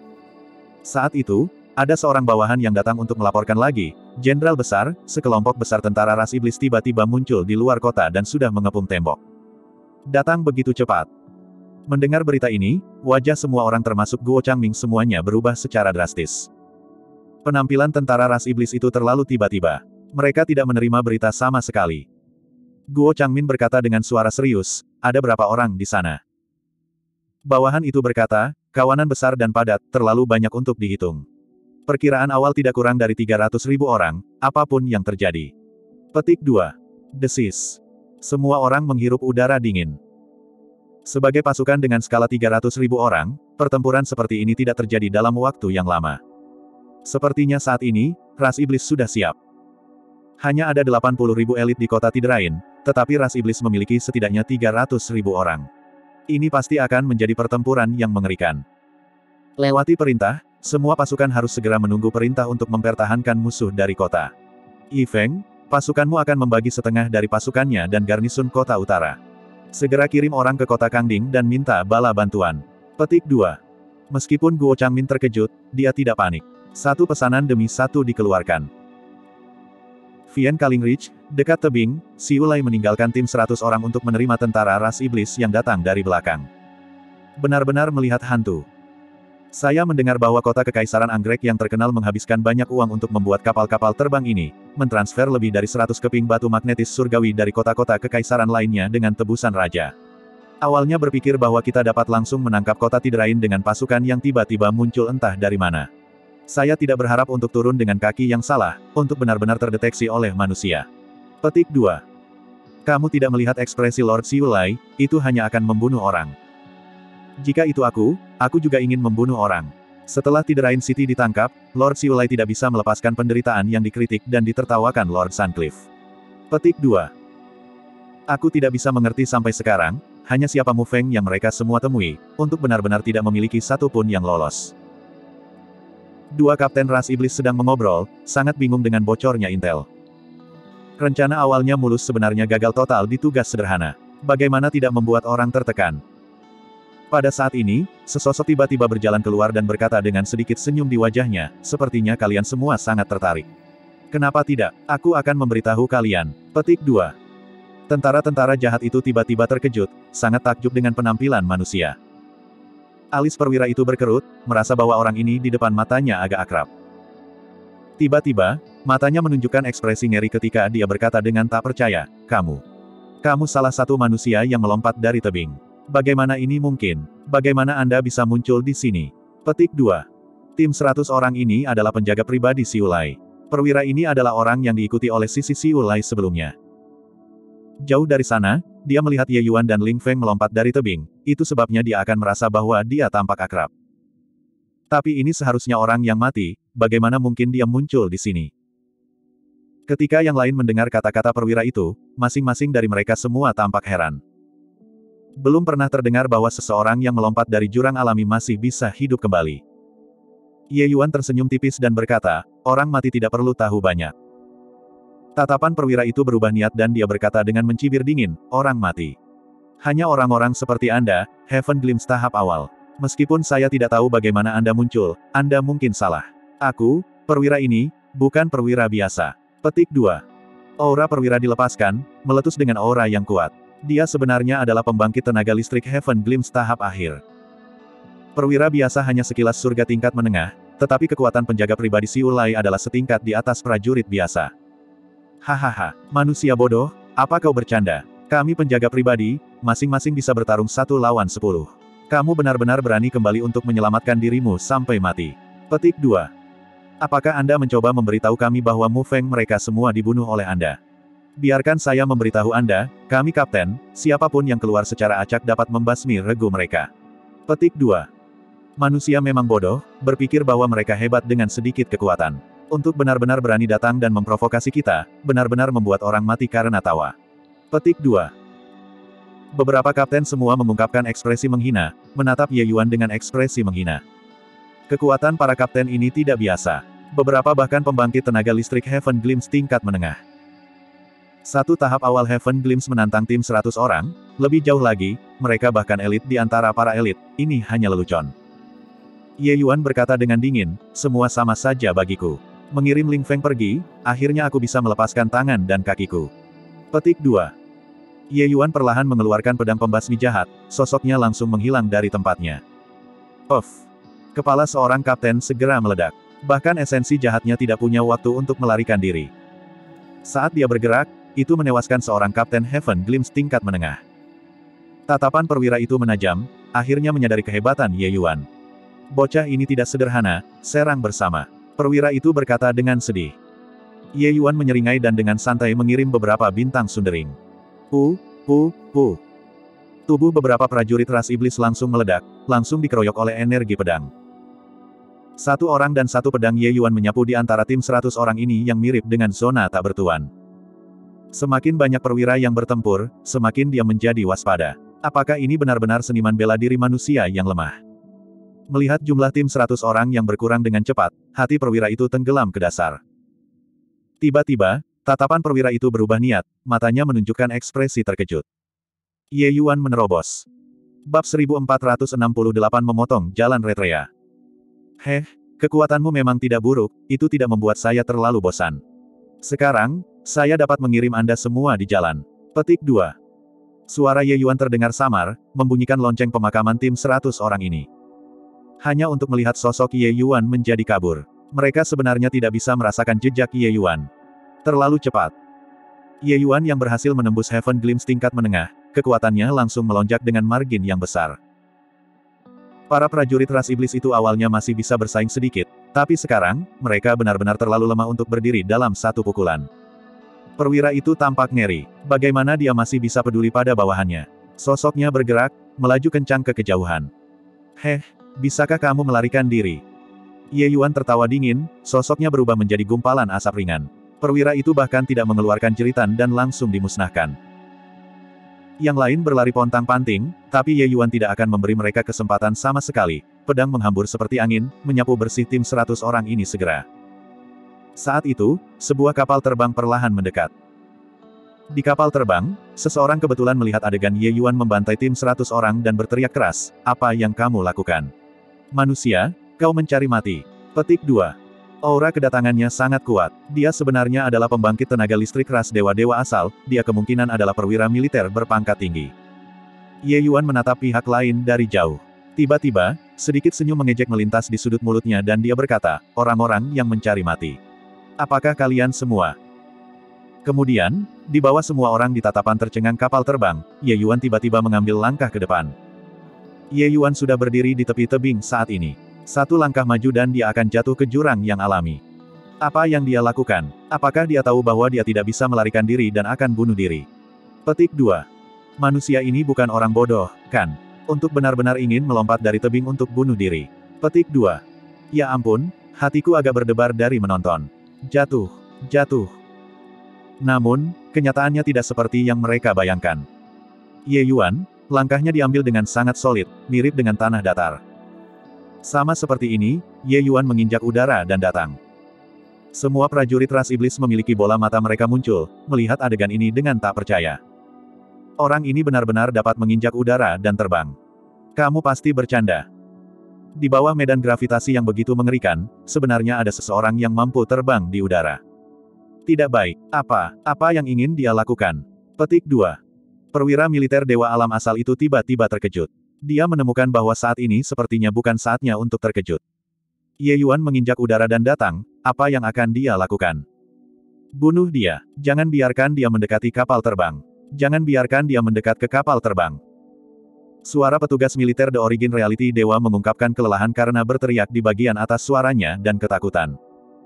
Speaker 1: Saat itu, ada seorang bawahan yang datang untuk melaporkan lagi, Jenderal Besar, sekelompok besar tentara ras iblis tiba-tiba muncul di luar kota dan sudah mengepung tembok. Datang begitu cepat. Mendengar berita ini, wajah semua orang termasuk Guo Changmin semuanya berubah secara drastis. Penampilan tentara ras iblis itu terlalu tiba-tiba. Mereka tidak menerima berita sama sekali. Guo Changmin berkata dengan suara serius, ada berapa orang di sana? Bawahan itu berkata, kawanan besar dan padat, terlalu banyak untuk dihitung. Perkiraan awal tidak kurang dari 300.000 orang, apapun yang terjadi. Petik 2. Desis. Semua orang menghirup udara dingin. Sebagai pasukan dengan skala 300.000 orang, pertempuran seperti ini tidak terjadi dalam waktu yang lama. Sepertinya saat ini, ras iblis sudah siap. Hanya ada 80.000 elit di kota Tiderain, tetapi ras iblis memiliki setidaknya 300.000 orang. Ini pasti akan menjadi pertempuran yang mengerikan. Lewati perintah, semua pasukan harus segera menunggu perintah untuk mempertahankan musuh dari kota. Yi Feng, pasukanmu akan membagi setengah dari pasukannya dan garnisun kota utara. Segera kirim orang ke kota Kangding dan minta bala bantuan. Petik 2. Meskipun Guo Changmin terkejut, dia tidak panik. Satu pesanan demi satu dikeluarkan. Vian Kalingridge, dekat tebing, Siulai meninggalkan tim 100 orang untuk menerima tentara ras iblis yang datang dari belakang. Benar-benar melihat hantu. Saya mendengar bahwa kota Kekaisaran Anggrek yang terkenal menghabiskan banyak uang untuk membuat kapal-kapal terbang ini, mentransfer lebih dari 100 keping batu magnetis surgawi dari kota-kota Kekaisaran lainnya dengan tebusan raja. Awalnya berpikir bahwa kita dapat langsung menangkap kota Tiderain dengan pasukan yang tiba-tiba muncul entah dari mana. Saya tidak berharap untuk turun dengan kaki yang salah, untuk benar-benar terdeteksi oleh manusia. Petik 2. Kamu tidak melihat ekspresi Lord Siulai, itu hanya akan membunuh orang. Jika itu aku juga ingin membunuh orang. Setelah Tiderain City ditangkap, Lord Siulai tidak bisa melepaskan penderitaan yang dikritik dan ditertawakan Lord Suncliffe. Petik 2. Aku tidak bisa mengerti sampai sekarang, hanya siapa Mu Feng yang mereka semua temui, untuk benar-benar tidak memiliki satu pun yang lolos. Dua kapten ras iblis sedang mengobrol, sangat bingung dengan bocornya intel. Rencana awalnya mulus sebenarnya gagal total di tugas sederhana. Bagaimana tidak membuat orang tertekan? Pada saat ini, sesosok tiba-tiba berjalan keluar dan berkata dengan sedikit senyum di wajahnya, sepertinya kalian semua sangat tertarik. Kenapa tidak? Aku akan memberitahu kalian. Petik 2. Tentara-tentara jahat itu tiba-tiba terkejut, sangat takjub dengan penampilan manusia. Alis perwira itu berkerut, merasa bahwa orang ini di depan matanya agak akrab. Tiba-tiba, matanya menunjukkan ekspresi ngeri ketika dia berkata dengan tak percaya, Kamu salah satu manusia yang melompat dari tebing. Bagaimana ini mungkin? Bagaimana Anda bisa muncul di sini? Petik 2. Tim 100 orang ini adalah penjaga pribadi Siulai. Perwira ini adalah orang yang diikuti oleh sisi Siulai sebelumnya. Jauh dari sana, dia melihat Ye Yuan dan Ling Feng melompat dari tebing, itu sebabnya dia akan merasa bahwa dia tampak akrab. Tapi ini seharusnya orang yang mati, bagaimana mungkin dia muncul di sini? Ketika yang lain mendengar kata-kata perwira itu, masing-masing dari mereka semua tampak heran. Belum pernah terdengar bahwa seseorang yang melompat dari jurang alami masih bisa hidup kembali. Ye Yuan tersenyum tipis dan berkata, orang mati tidak perlu tahu banyak. Tatapan perwira itu berubah niat dan dia berkata dengan mencibir dingin, orang mati. Hanya orang-orang seperti Anda, Heaven Glimpse tahap awal. Meskipun saya tidak tahu bagaimana Anda muncul, Anda mungkin salah. Aku, perwira ini, bukan perwira biasa. Petik 2. Aura perwira dilepaskan, meletus dengan aura yang kuat. Dia sebenarnya adalah pembangkit tenaga listrik Heaven Glimpse tahap akhir. Perwira biasa hanya sekilas surga tingkat menengah, tetapi kekuatan penjaga pribadi Xiu Lai adalah setingkat di atas prajurit biasa. Hahaha, manusia bodoh, apa kau bercanda? Kami penjaga pribadi, masing-masing bisa bertarung 1 lawan 10. Kamu benar-benar berani kembali untuk menyelamatkan dirimu sampai mati. Petik 2. Apakah Anda mencoba memberitahu kami bahwa Mu Feng mereka semua dibunuh oleh Anda? Biarkan saya memberitahu Anda, kami kapten, siapapun yang keluar secara acak dapat membasmi regu mereka. Petik 2. Manusia memang bodoh, berpikir bahwa mereka hebat dengan sedikit kekuatan. Untuk benar-benar berani datang dan memprovokasi kita, benar-benar membuat orang mati karena tawa. Petik 2. Beberapa kapten semua mengungkapkan ekspresi menghina, menatap Ye Yuan dengan ekspresi menghina. Kekuatan para kapten ini tidak biasa. Beberapa bahkan pembangkit tenaga listrik Heaven Glimpse tingkat menengah. Satu tahap awal Heaven Glimpse menantang tim 100 orang, lebih jauh lagi, mereka bahkan elit di antara para elit, ini hanya lelucon. Ye Yuan berkata dengan dingin, semua sama saja bagiku. Mengirim Ling Feng pergi, akhirnya aku bisa melepaskan tangan dan kakiku. Petik 2. Ye Yuan perlahan mengeluarkan pedang pembasmi jahat, sosoknya langsung menghilang dari tempatnya. Puff. Kepala seorang kapten segera meledak. Bahkan esensi jahatnya tidak punya waktu untuk melarikan diri. Saat dia bergerak, itu menewaskan seorang kapten Heaven Glimpse tingkat menengah. Tatapan perwira itu menajam, akhirnya menyadari kehebatan Ye Yuan. Bocah ini tidak sederhana, serang bersama. Perwira itu berkata dengan sedih. Ye Yuan menyeringai dan dengan santai mengirim beberapa bintang sundering. Tubuh beberapa prajurit ras iblis langsung meledak, langsung dikeroyok oleh energi pedang. Satu orang dan satu pedang Ye Yuan menyapu di antara tim 100 orang ini yang mirip dengan zona tak bertuan. Semakin banyak perwira yang bertempur, semakin dia menjadi waspada. Apakah ini benar-benar seniman bela diri manusia yang lemah? Melihat jumlah tim 100 orang yang berkurang dengan cepat, hati perwira itu tenggelam ke dasar. Tiba-tiba, tatapan perwira itu berubah niat, matanya menunjukkan ekspresi terkejut. Ye Yuan menerobos. Bab 1468 memotong jalan Retrea. Kekuatanmu memang tidak buruk, itu tidak membuat saya terlalu bosan. Sekarang, saya dapat mengirim Anda semua di jalan. Petik 2. Suara Ye Yuan terdengar samar, membunyikan lonceng pemakaman tim 100 orang ini. Hanya untuk melihat sosok Ye Yuan menjadi kabur. Mereka sebenarnya tidak bisa merasakan jejak Ye Yuan. Terlalu cepat. Ye Yuan yang berhasil menembus Heaven Glimpse tingkat menengah, kekuatannya langsung melonjak dengan margin yang besar. Para prajurit ras iblis itu awalnya masih bisa bersaing sedikit, tapi sekarang, mereka benar-benar terlalu lemah untuk berdiri dalam satu pukulan. Perwira itu tampak ngeri. Bagaimana dia masih bisa peduli pada bawahannya? Sosoknya bergerak, melaju kencang ke kejauhan. Bisakah kamu melarikan diri? Ye Yuan tertawa dingin, sosoknya berubah menjadi gumpalan asap ringan. Perwira itu bahkan tidak mengeluarkan jeritan dan langsung dimusnahkan. Yang lain berlari pontang-panting, tapi Ye Yuan tidak akan memberi mereka kesempatan sama sekali. Pedang menghambur seperti angin, menyapu bersih tim 100 orang ini segera. Saat itu, sebuah kapal terbang perlahan mendekat. Di kapal terbang, seseorang kebetulan melihat adegan Ye Yuan membantai tim 100 orang dan berteriak keras, "Apa yang kamu lakukan? Manusia, kau mencari mati." Petik 2. Aura kedatangannya sangat kuat. Dia sebenarnya adalah pembangkit tenaga listrik ras dewa-dewa asal, dia kemungkinan adalah perwira militer berpangkat tinggi. Ye Yuan menatap pihak lain dari jauh. Tiba-tiba, sedikit senyum mengejek melintas di sudut mulutnya dan dia berkata, "Orang-orang yang mencari mati. Apakah kalian semua?" Kemudian, di bawah semua orang di tatapan tercengang kapal terbang, Ye Yuan tiba-tiba mengambil langkah ke depan. Ye Yuan sudah berdiri di tepi tebing saat ini. Satu langkah maju dan dia akan jatuh ke jurang yang alami. Apa yang dia lakukan? Apakah dia tahu bahwa dia tidak bisa melarikan diri dan akan bunuh diri? Petik 2. Manusia ini bukan orang bodoh, kan? Untuk benar-benar ingin melompat dari tebing untuk bunuh diri. Petik 2. Ya ampun, hatiku agak berdebar dari menonton. Jatuh. Namun, kenyataannya tidak seperti yang mereka bayangkan. Ye Yuan, langkahnya diambil dengan sangat solid, mirip dengan tanah datar. Sama seperti ini, Ye Yuan menginjak udara dan datang. Semua prajurit ras iblis memiliki bola mata mereka muncul, melihat adegan ini dengan tak percaya. Orang ini benar-benar dapat menginjak udara dan terbang. Kamu pasti bercanda. Di bawah medan gravitasi yang begitu mengerikan, sebenarnya ada seseorang yang mampu terbang di udara. Tidak baik. Apa yang ingin dia lakukan? Petik 2. Perwira militer Dewa Alam asal itu tiba-tiba terkejut. Dia menemukan bahwa saat ini sepertinya bukan saatnya untuk terkejut. Ye Yuan menginjak udara dan datang, apa yang akan dia lakukan? Bunuh dia. Jangan biarkan dia mendekati kapal terbang. Jangan biarkan dia mendekat ke kapal terbang. Suara petugas militer The Origin Reality Dewa mengungkapkan kelelahan karena berteriak di bagian atas suaranya dan ketakutan.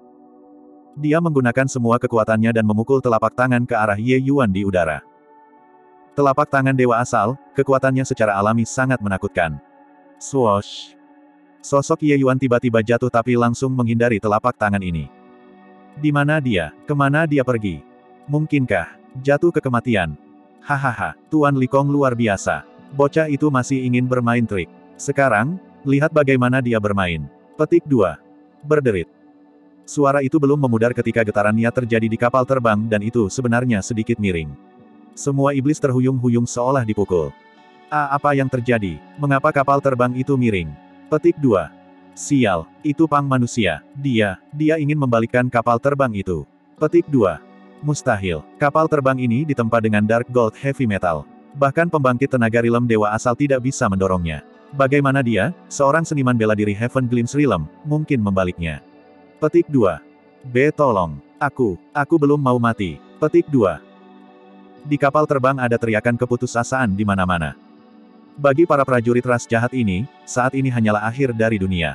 Speaker 1: Dia menggunakan semua kekuatannya dan memukul telapak tangan ke arah Ye Yuan di udara. Telapak tangan dewa asal, kekuatannya secara alami sangat menakutkan. Swoosh! Sosok Ye Yuan tiba-tiba jatuh tapi langsung menghindari telapak tangan ini. Di mana dia? Kemana dia pergi? Mungkinkah jatuh ke kematian? Hahaha, Tuan Likong luar biasa. Bocah itu masih ingin bermain trik. Sekarang, lihat bagaimana dia bermain. Petik 2. Berderit. Suara itu belum memudar ketika getaran niat terjadi di kapal terbang dan itu sebenarnya sedikit miring. Semua iblis terhuyung-huyung seolah dipukul. Apa yang terjadi? Mengapa kapal terbang itu miring? Petik 2. Sial, itu pang manusia. Dia ingin membalikkan kapal terbang itu. Petik 2. Mustahil. Kapal terbang ini ditempa dengan Dark Gold Heavy Metal. Bahkan pembangkit tenaga Realm Dewa asal tidak bisa mendorongnya. Bagaimana dia, seorang seniman bela diri Heaven Glimpse Realm, mungkin membaliknya? Petik 2. Tolong. Aku belum mau mati. Petik 2. Di kapal terbang ada teriakan keputusasaan di mana-mana. Bagi para prajurit ras jahat ini, saat ini hanyalah akhir dari dunia.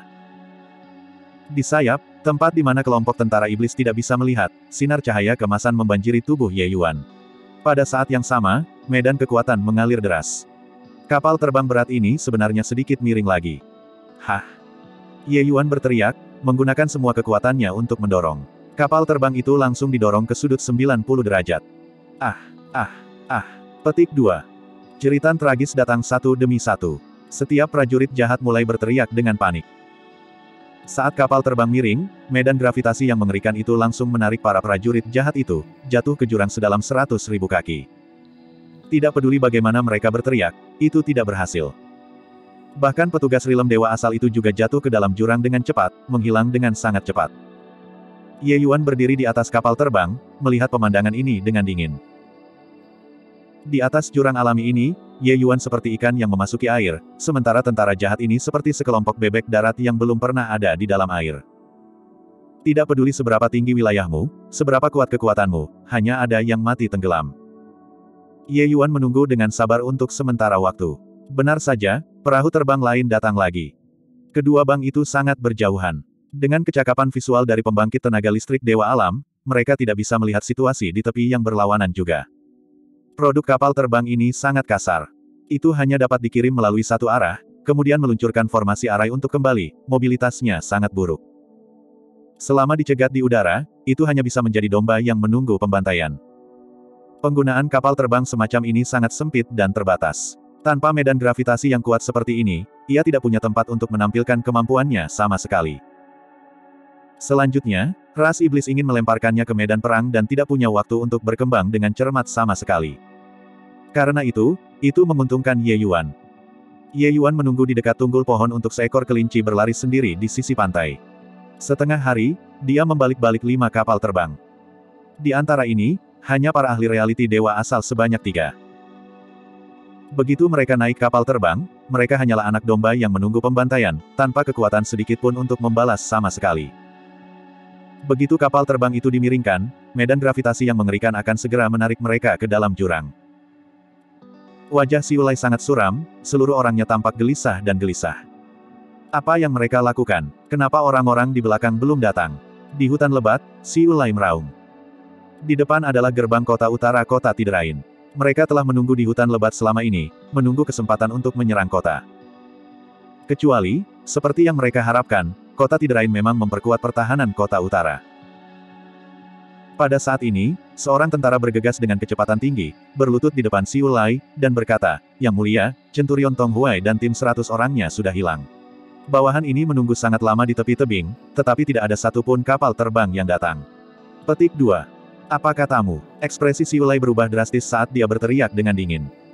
Speaker 1: Di sayap, tempat di mana kelompok tentara iblis tidak bisa melihat, sinar cahaya kemasan membanjiri tubuh Ye Yuan. Pada saat yang sama, medan kekuatan mengalir deras. Kapal terbang berat ini sebenarnya sedikit miring lagi. Hah! Ye Yuan berteriak, menggunakan semua kekuatannya untuk mendorong. Kapal terbang itu langsung didorong ke sudut 90 derajat. Petik 2. Jeritan tragis datang satu demi satu. Setiap prajurit jahat mulai berteriak dengan panik. Saat kapal terbang miring, medan gravitasi yang mengerikan itu langsung menarik para prajurit jahat itu, jatuh ke jurang sedalam 100.000 kaki. Tidak peduli bagaimana mereka berteriak, itu tidak berhasil. Bahkan petugas Realm Dewa asal itu juga jatuh ke dalam jurang dengan cepat, menghilang dengan sangat cepat. Ye Yuan berdiri di atas kapal terbang, melihat pemandangan ini dengan dingin. Di atas jurang alami ini, Ye Yuan seperti ikan yang memasuki air, sementara tentara jahat ini seperti sekelompok bebek darat yang belum pernah ada di dalam air. Tidak peduli seberapa tinggi wilayahmu, seberapa kuat kekuatanmu, hanya ada yang mati tenggelam. Ye Yuan menunggu dengan sabar untuk sementara waktu. Benar saja, perahu terbang lain datang lagi. Kedua bank itu sangat berjauhan. Dengan kecakapan visual dari pembangkit tenaga listrik Dewa Alam, mereka tidak bisa melihat situasi di tepi yang berlawanan juga. Produk kapal terbang ini sangat kasar. Itu hanya dapat dikirim melalui satu arah, kemudian meluncurkan formasi arai untuk kembali, mobilitasnya sangat buruk. Selama dicegat di udara, itu hanya bisa menjadi domba yang menunggu pembantaian. Penggunaan kapal terbang semacam ini sangat sempit dan terbatas. Tanpa medan gravitasi yang kuat seperti ini, ia tidak punya tempat untuk menampilkan kemampuannya sama sekali. Selanjutnya, ras iblis ingin melemparkannya ke medan perang dan tidak punya waktu untuk berkembang dengan cermat sama sekali. Karena itu menguntungkan Ye Yuan. Ye Yuan menunggu di dekat tunggul pohon untuk seekor kelinci berlari sendiri di sisi pantai. Setengah hari, dia membalik-balik 5 kapal terbang. Di antara ini, hanya para ahli reality dewa asal sebanyak 3. Begitu mereka naik kapal terbang, mereka hanyalah anak domba yang menunggu pembantaian, tanpa kekuatan sedikit pun untuk membalas sama sekali. Begitu kapal terbang itu dimiringkan, medan gravitasi yang mengerikan akan segera menarik mereka ke dalam jurang. Wajah Siulai sangat suram, seluruh orangnya tampak gelisah dan gelisah. Apa yang mereka lakukan? Kenapa orang-orang di belakang belum datang? Di hutan lebat, Siulai meraung. Di depan adalah gerbang kota utara kota Tiderain. Mereka telah menunggu di hutan lebat selama ini, menunggu kesempatan untuk menyerang kota. Kecuali, seperti yang mereka harapkan, kota Tiderain memang memperkuat pertahanan kota utara. Pada saat ini, seorang tentara bergegas dengan kecepatan tinggi, berlutut di depan Siulai, dan berkata, "Yang mulia, Centurion Tong Huai dan tim 100 orangnya sudah hilang." Bawahan ini menunggu sangat lama di tepi tebing, tetapi tidak ada satupun kapal terbang yang datang. Petik 2. Apa katamu? Ekspresi Siulai berubah drastis saat dia berteriak dengan dingin.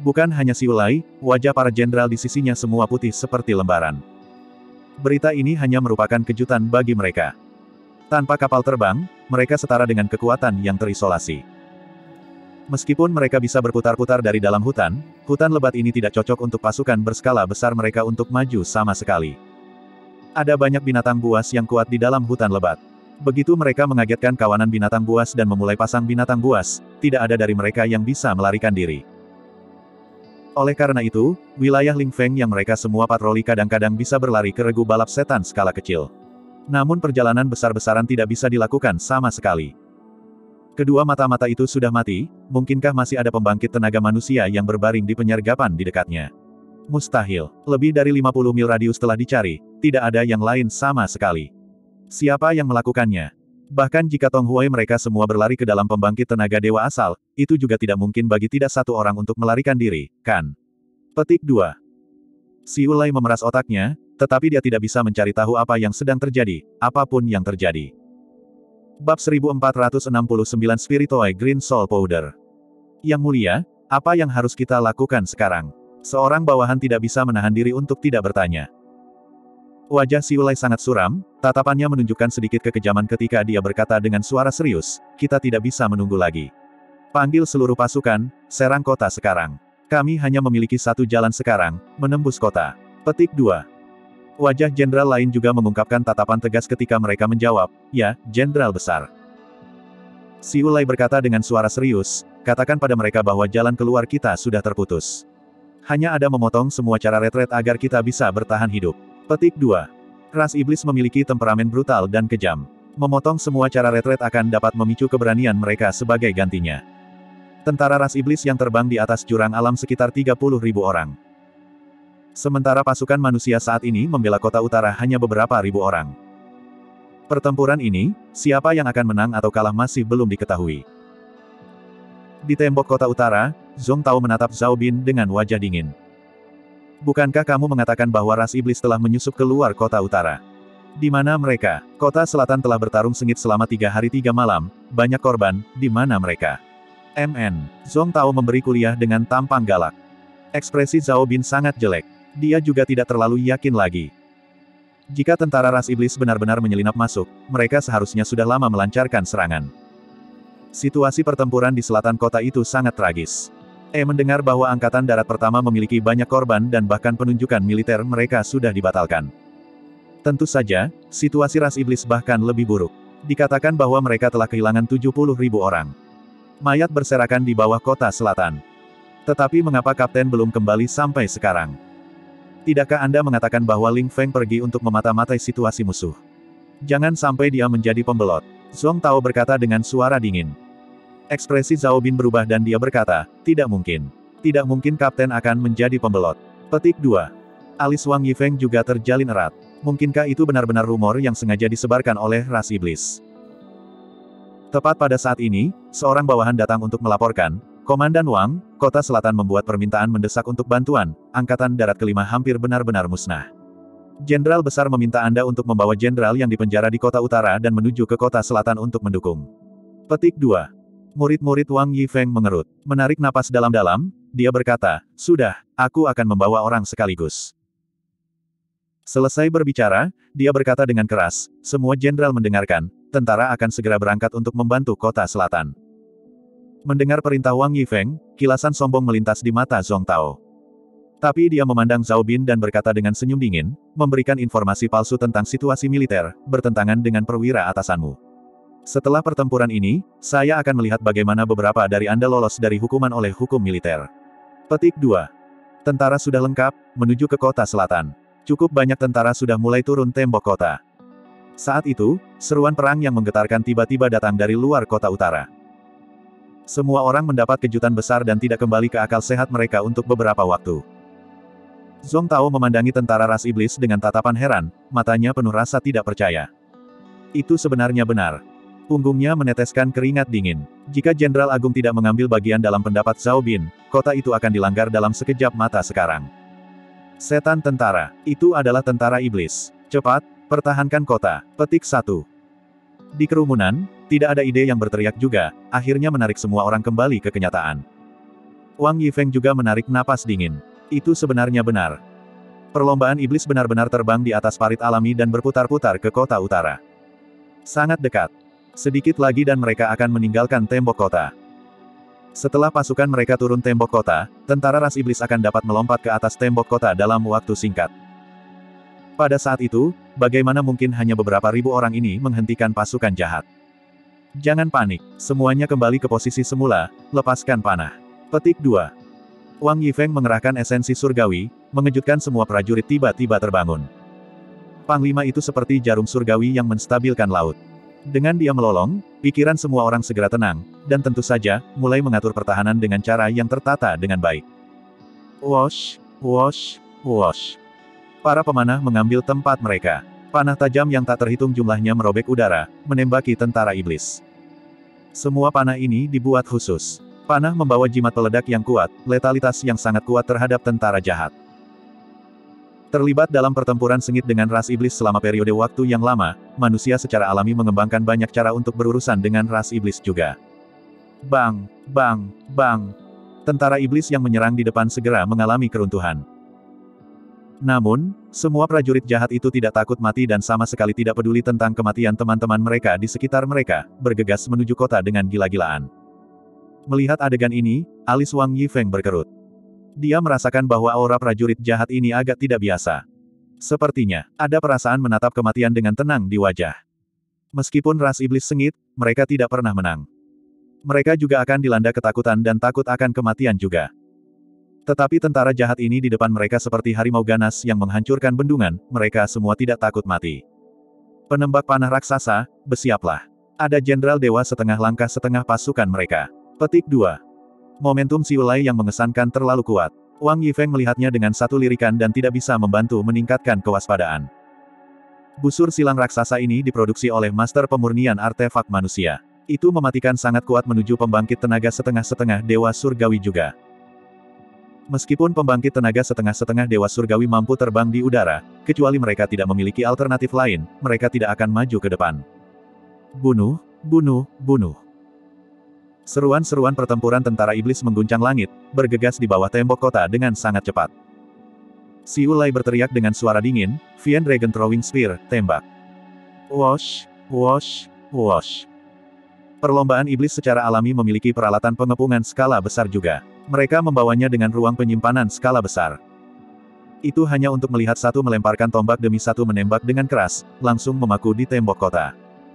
Speaker 1: Bukan hanya si Ulai, wajah para jenderal di sisinya semua putih seperti lembaran. Berita ini hanya merupakan kejutan bagi mereka. Tanpa kapal terbang, mereka setara dengan kekuatan yang terisolasi. Meskipun mereka bisa berputar-putar dari dalam hutan, hutan lebat ini tidak cocok untuk pasukan berskala besar mereka untuk maju sama sekali. Ada banyak binatang buas yang kuat di dalam hutan lebat. Begitu mereka mengagetkan kawanan binatang buas dan memulai pasang binatang buas, tidak ada dari mereka yang bisa melarikan diri. Oleh karena itu, wilayah Lingfeng yang mereka semua patroli kadang-kadang bisa berlari ke regu balap setan skala kecil. Namun perjalanan besar-besaran tidak bisa dilakukan sama sekali. Kedua mata-mata itu sudah mati, mungkinkah masih ada pembangkit tenaga manusia yang berbaring di penyergapan di dekatnya? Mustahil, lebih dari 50 mil radius telah dicari, tidak ada yang lain sama sekali. Siapa yang melakukannya? Bahkan jika Tong Huai mereka semua berlari ke dalam pembangkit tenaga dewa asal, itu juga tidak mungkin bagi tidak satu orang untuk melarikan diri, kan? Petik 2. Si Ulai memeras otaknya, tetapi dia tidak bisa mencari tahu apa yang sedang terjadi, apapun yang terjadi. Bab 1469 Spiritoy Green Soul Powder. Yang mulia, apa yang harus kita lakukan sekarang? Seorang bawahan tidak bisa menahan diri untuk tidak bertanya. Wajah si Ulai sangat suram, tatapannya menunjukkan sedikit kekejaman ketika dia berkata dengan suara serius, kita tidak bisa menunggu lagi. Panggil seluruh pasukan, serang kota sekarang. Kami hanya memiliki satu jalan sekarang, menembus kota. Petik 2. Wajah jenderal lain juga mengungkapkan tatapan tegas ketika mereka menjawab, ya, jenderal besar. Si Ulai berkata dengan suara serius, katakan pada mereka bahwa jalan keluar kita sudah terputus. Hanya ada memotong semua cara retret agar kita bisa bertahan hidup. Petik 2. Ras iblis memiliki temperamen brutal dan kejam. Memotong semua cara retret akan dapat memicu keberanian mereka sebagai gantinya. Tentara ras iblis yang terbang di atas jurang alam sekitar 30.000 orang. Sementara pasukan manusia saat ini membela kota utara hanya beberapa ribu orang. Pertempuran ini, siapa yang akan menang atau kalah masih belum diketahui. Di tembok kota utara, Zhong Tao menatap Zhao Bin dengan wajah dingin. Bukankah kamu mengatakan bahwa ras iblis telah menyusup keluar kota utara? Di mana mereka? Kota selatan telah bertarung sengit selama 3 hari 3 malam, banyak korban, di mana mereka? Zhong Tao memberi kuliah dengan tampang galak. Ekspresi Zhao Bin sangat jelek. Dia juga tidak terlalu yakin lagi. Jika tentara ras iblis benar-benar menyelinap masuk, mereka seharusnya sudah lama melancarkan serangan. Situasi pertempuran di selatan kota itu sangat tragis. Mendengar bahwa Angkatan Darat Pertama memiliki banyak korban dan bahkan penunjukan militer mereka sudah dibatalkan. Tentu saja, situasi ras iblis bahkan lebih buruk. Dikatakan bahwa mereka telah kehilangan 70.000 orang. Mayat berserakan di bawah kota selatan. Tetapi mengapa Kapten belum kembali sampai sekarang? Tidakkah Anda mengatakan bahwa Ling Feng pergi untuk memata-matai situasi musuh? Jangan sampai dia menjadi pembelot. Zhong Tao berkata dengan suara dingin. Ekspresi Zhao Bin berubah dan dia berkata, tidak mungkin. Tidak mungkin Kapten akan menjadi pembelot. Petik 2. Alis Wang Yifeng juga terjalin erat. Mungkinkah itu benar-benar rumor yang sengaja disebarkan oleh ras iblis? Tepat pada saat ini, seorang bawahan datang untuk melaporkan, Komandan Wang, kota selatan membuat permintaan mendesak untuk bantuan, Angkatan Darat kelima hampir benar-benar musnah. Jenderal besar meminta Anda untuk membawa jenderal yang dipenjara di kota utara dan menuju ke kota selatan untuk mendukung. Petik 2. Murid-murid Wang Yifeng mengerut. Menarik napas dalam-dalam, dia berkata, sudah, aku akan membawa orang sekaligus. Selesai berbicara, dia berkata dengan keras, semua jenderal mendengarkan, tentara akan segera berangkat untuk membantu kota selatan. Mendengar perintah Wang Yifeng, kilasan sombong melintas di mata Zhong Tao. Tapi dia memandang Zhao Bin dan berkata dengan senyum dingin, memberikan informasi palsu tentang situasi militer, bertentangan dengan perwira atasanmu. Setelah pertempuran ini, saya akan melihat bagaimana beberapa dari Anda lolos dari hukuman oleh hukum militer. Petik 2. Tentara sudah lengkap, menuju ke kota selatan. Cukup banyak tentara sudah mulai turun tembok kota. Saat itu, seruan perang yang menggetarkan tiba-tiba datang dari luar kota utara. Semua orang mendapat kejutan besar dan tidak kembali ke akal sehat mereka untuk beberapa waktu. Zhong Tao memandangi tentara ras iblis dengan tatapan heran, matanya penuh rasa tidak percaya. Itu sebenarnya benar. Punggungnya meneteskan keringat dingin. Jika Jenderal Agung tidak mengambil bagian dalam pendapat Zhao Bin, kota itu akan dilanggar dalam sekejap mata sekarang. Setan tentara, itu adalah tentara iblis. Cepat, pertahankan kota. Petik 1. Di kerumunan, tidak ada ide yang berteriak juga, akhirnya menarik semua orang kembali ke kenyataan. Wang Yifeng juga menarik napas dingin. Itu sebenarnya benar. Perlombaan iblis benar-benar terbang di atas parit alami dan berputar-putar ke kota utara. Sangat dekat. Sedikit lagi dan mereka akan meninggalkan tembok kota. Setelah pasukan mereka turun tembok kota, tentara ras iblis akan dapat melompat ke atas tembok kota dalam waktu singkat. Pada saat itu, bagaimana mungkin hanya beberapa ribu orang ini menghentikan pasukan jahat? Jangan panik, semuanya kembali ke posisi semula, lepaskan panah. Petik 2. Wang Yifeng mengerahkan esensi surgawi, mengejutkan semua prajurit tiba-tiba terbangun. Panglima itu seperti jarum surgawi yang menstabilkan laut. Dengan dia melolong, pikiran semua orang segera tenang, dan tentu saja, mulai mengatur pertahanan dengan cara yang tertata dengan baik. Wosh, wosh, wosh. Para pemanah mengambil tempat mereka. Panah tajam yang tak terhitung jumlahnya merobek udara, menembaki tentara iblis. Semua panah ini dibuat khusus. Panah membawa jimat peledak yang kuat, letalitas yang sangat kuat terhadap tentara jahat. Terlibat dalam pertempuran sengit dengan ras iblis selama periode waktu yang lama, manusia secara alami mengembangkan banyak cara untuk berurusan dengan ras iblis juga. Bang, bang, bang. Tentara iblis yang menyerang di depan segera mengalami keruntuhan. Namun, semua prajurit jahat itu tidak takut mati dan sama sekali tidak peduli tentang kematian teman-teman mereka di sekitar mereka, bergegas menuju kota dengan gila-gilaan. Melihat adegan ini, alis Wang Yifeng berkerut. Dia merasakan bahwa aura prajurit jahat ini agak tidak biasa. Sepertinya, ada perasaan menatap kematian dengan tenang di wajah. Meskipun ras iblis sengit, mereka tidak pernah menang. Mereka juga akan dilanda ketakutan dan takut akan kematian juga. Tetapi tentara jahat ini di depan mereka seperti harimau ganas yang menghancurkan bendungan, mereka semua tidak takut mati. Penembak panah raksasa, bersiaplah. Ada jenderal dewa setengah langkah setengah pasukan mereka. Petik 2. Momentum Siulai yang mengesankan terlalu kuat. Wang Yifeng melihatnya dengan satu lirikan dan tidak bisa membantu meningkatkan kewaspadaan. Busur silang raksasa ini diproduksi oleh Master Pemurnian Artefak Manusia. Itu mematikan sangat kuat menuju pembangkit tenaga setengah-setengah Dewa Surgawi juga. Meskipun pembangkit tenaga setengah-setengah Dewa Surgawi mampu terbang di udara, kecuali mereka tidak memiliki alternatif lain, mereka tidak akan maju ke depan. Bunuh, bunuh, bunuh. Seruan-seruan pertempuran tentara iblis mengguncang langit, bergegas di bawah tembok kota dengan sangat cepat. Siulai berteriak dengan suara dingin, Vian Dragon Throwing Spear, tembak. Wosh, wosh, wosh. Perlombaan iblis secara alami memiliki peralatan pengepungan skala besar juga. Mereka membawanya dengan ruang penyimpanan skala besar. Itu hanya untuk melihat satu melemparkan tombak demi satu menembak dengan keras, langsung memaku di tembok kota.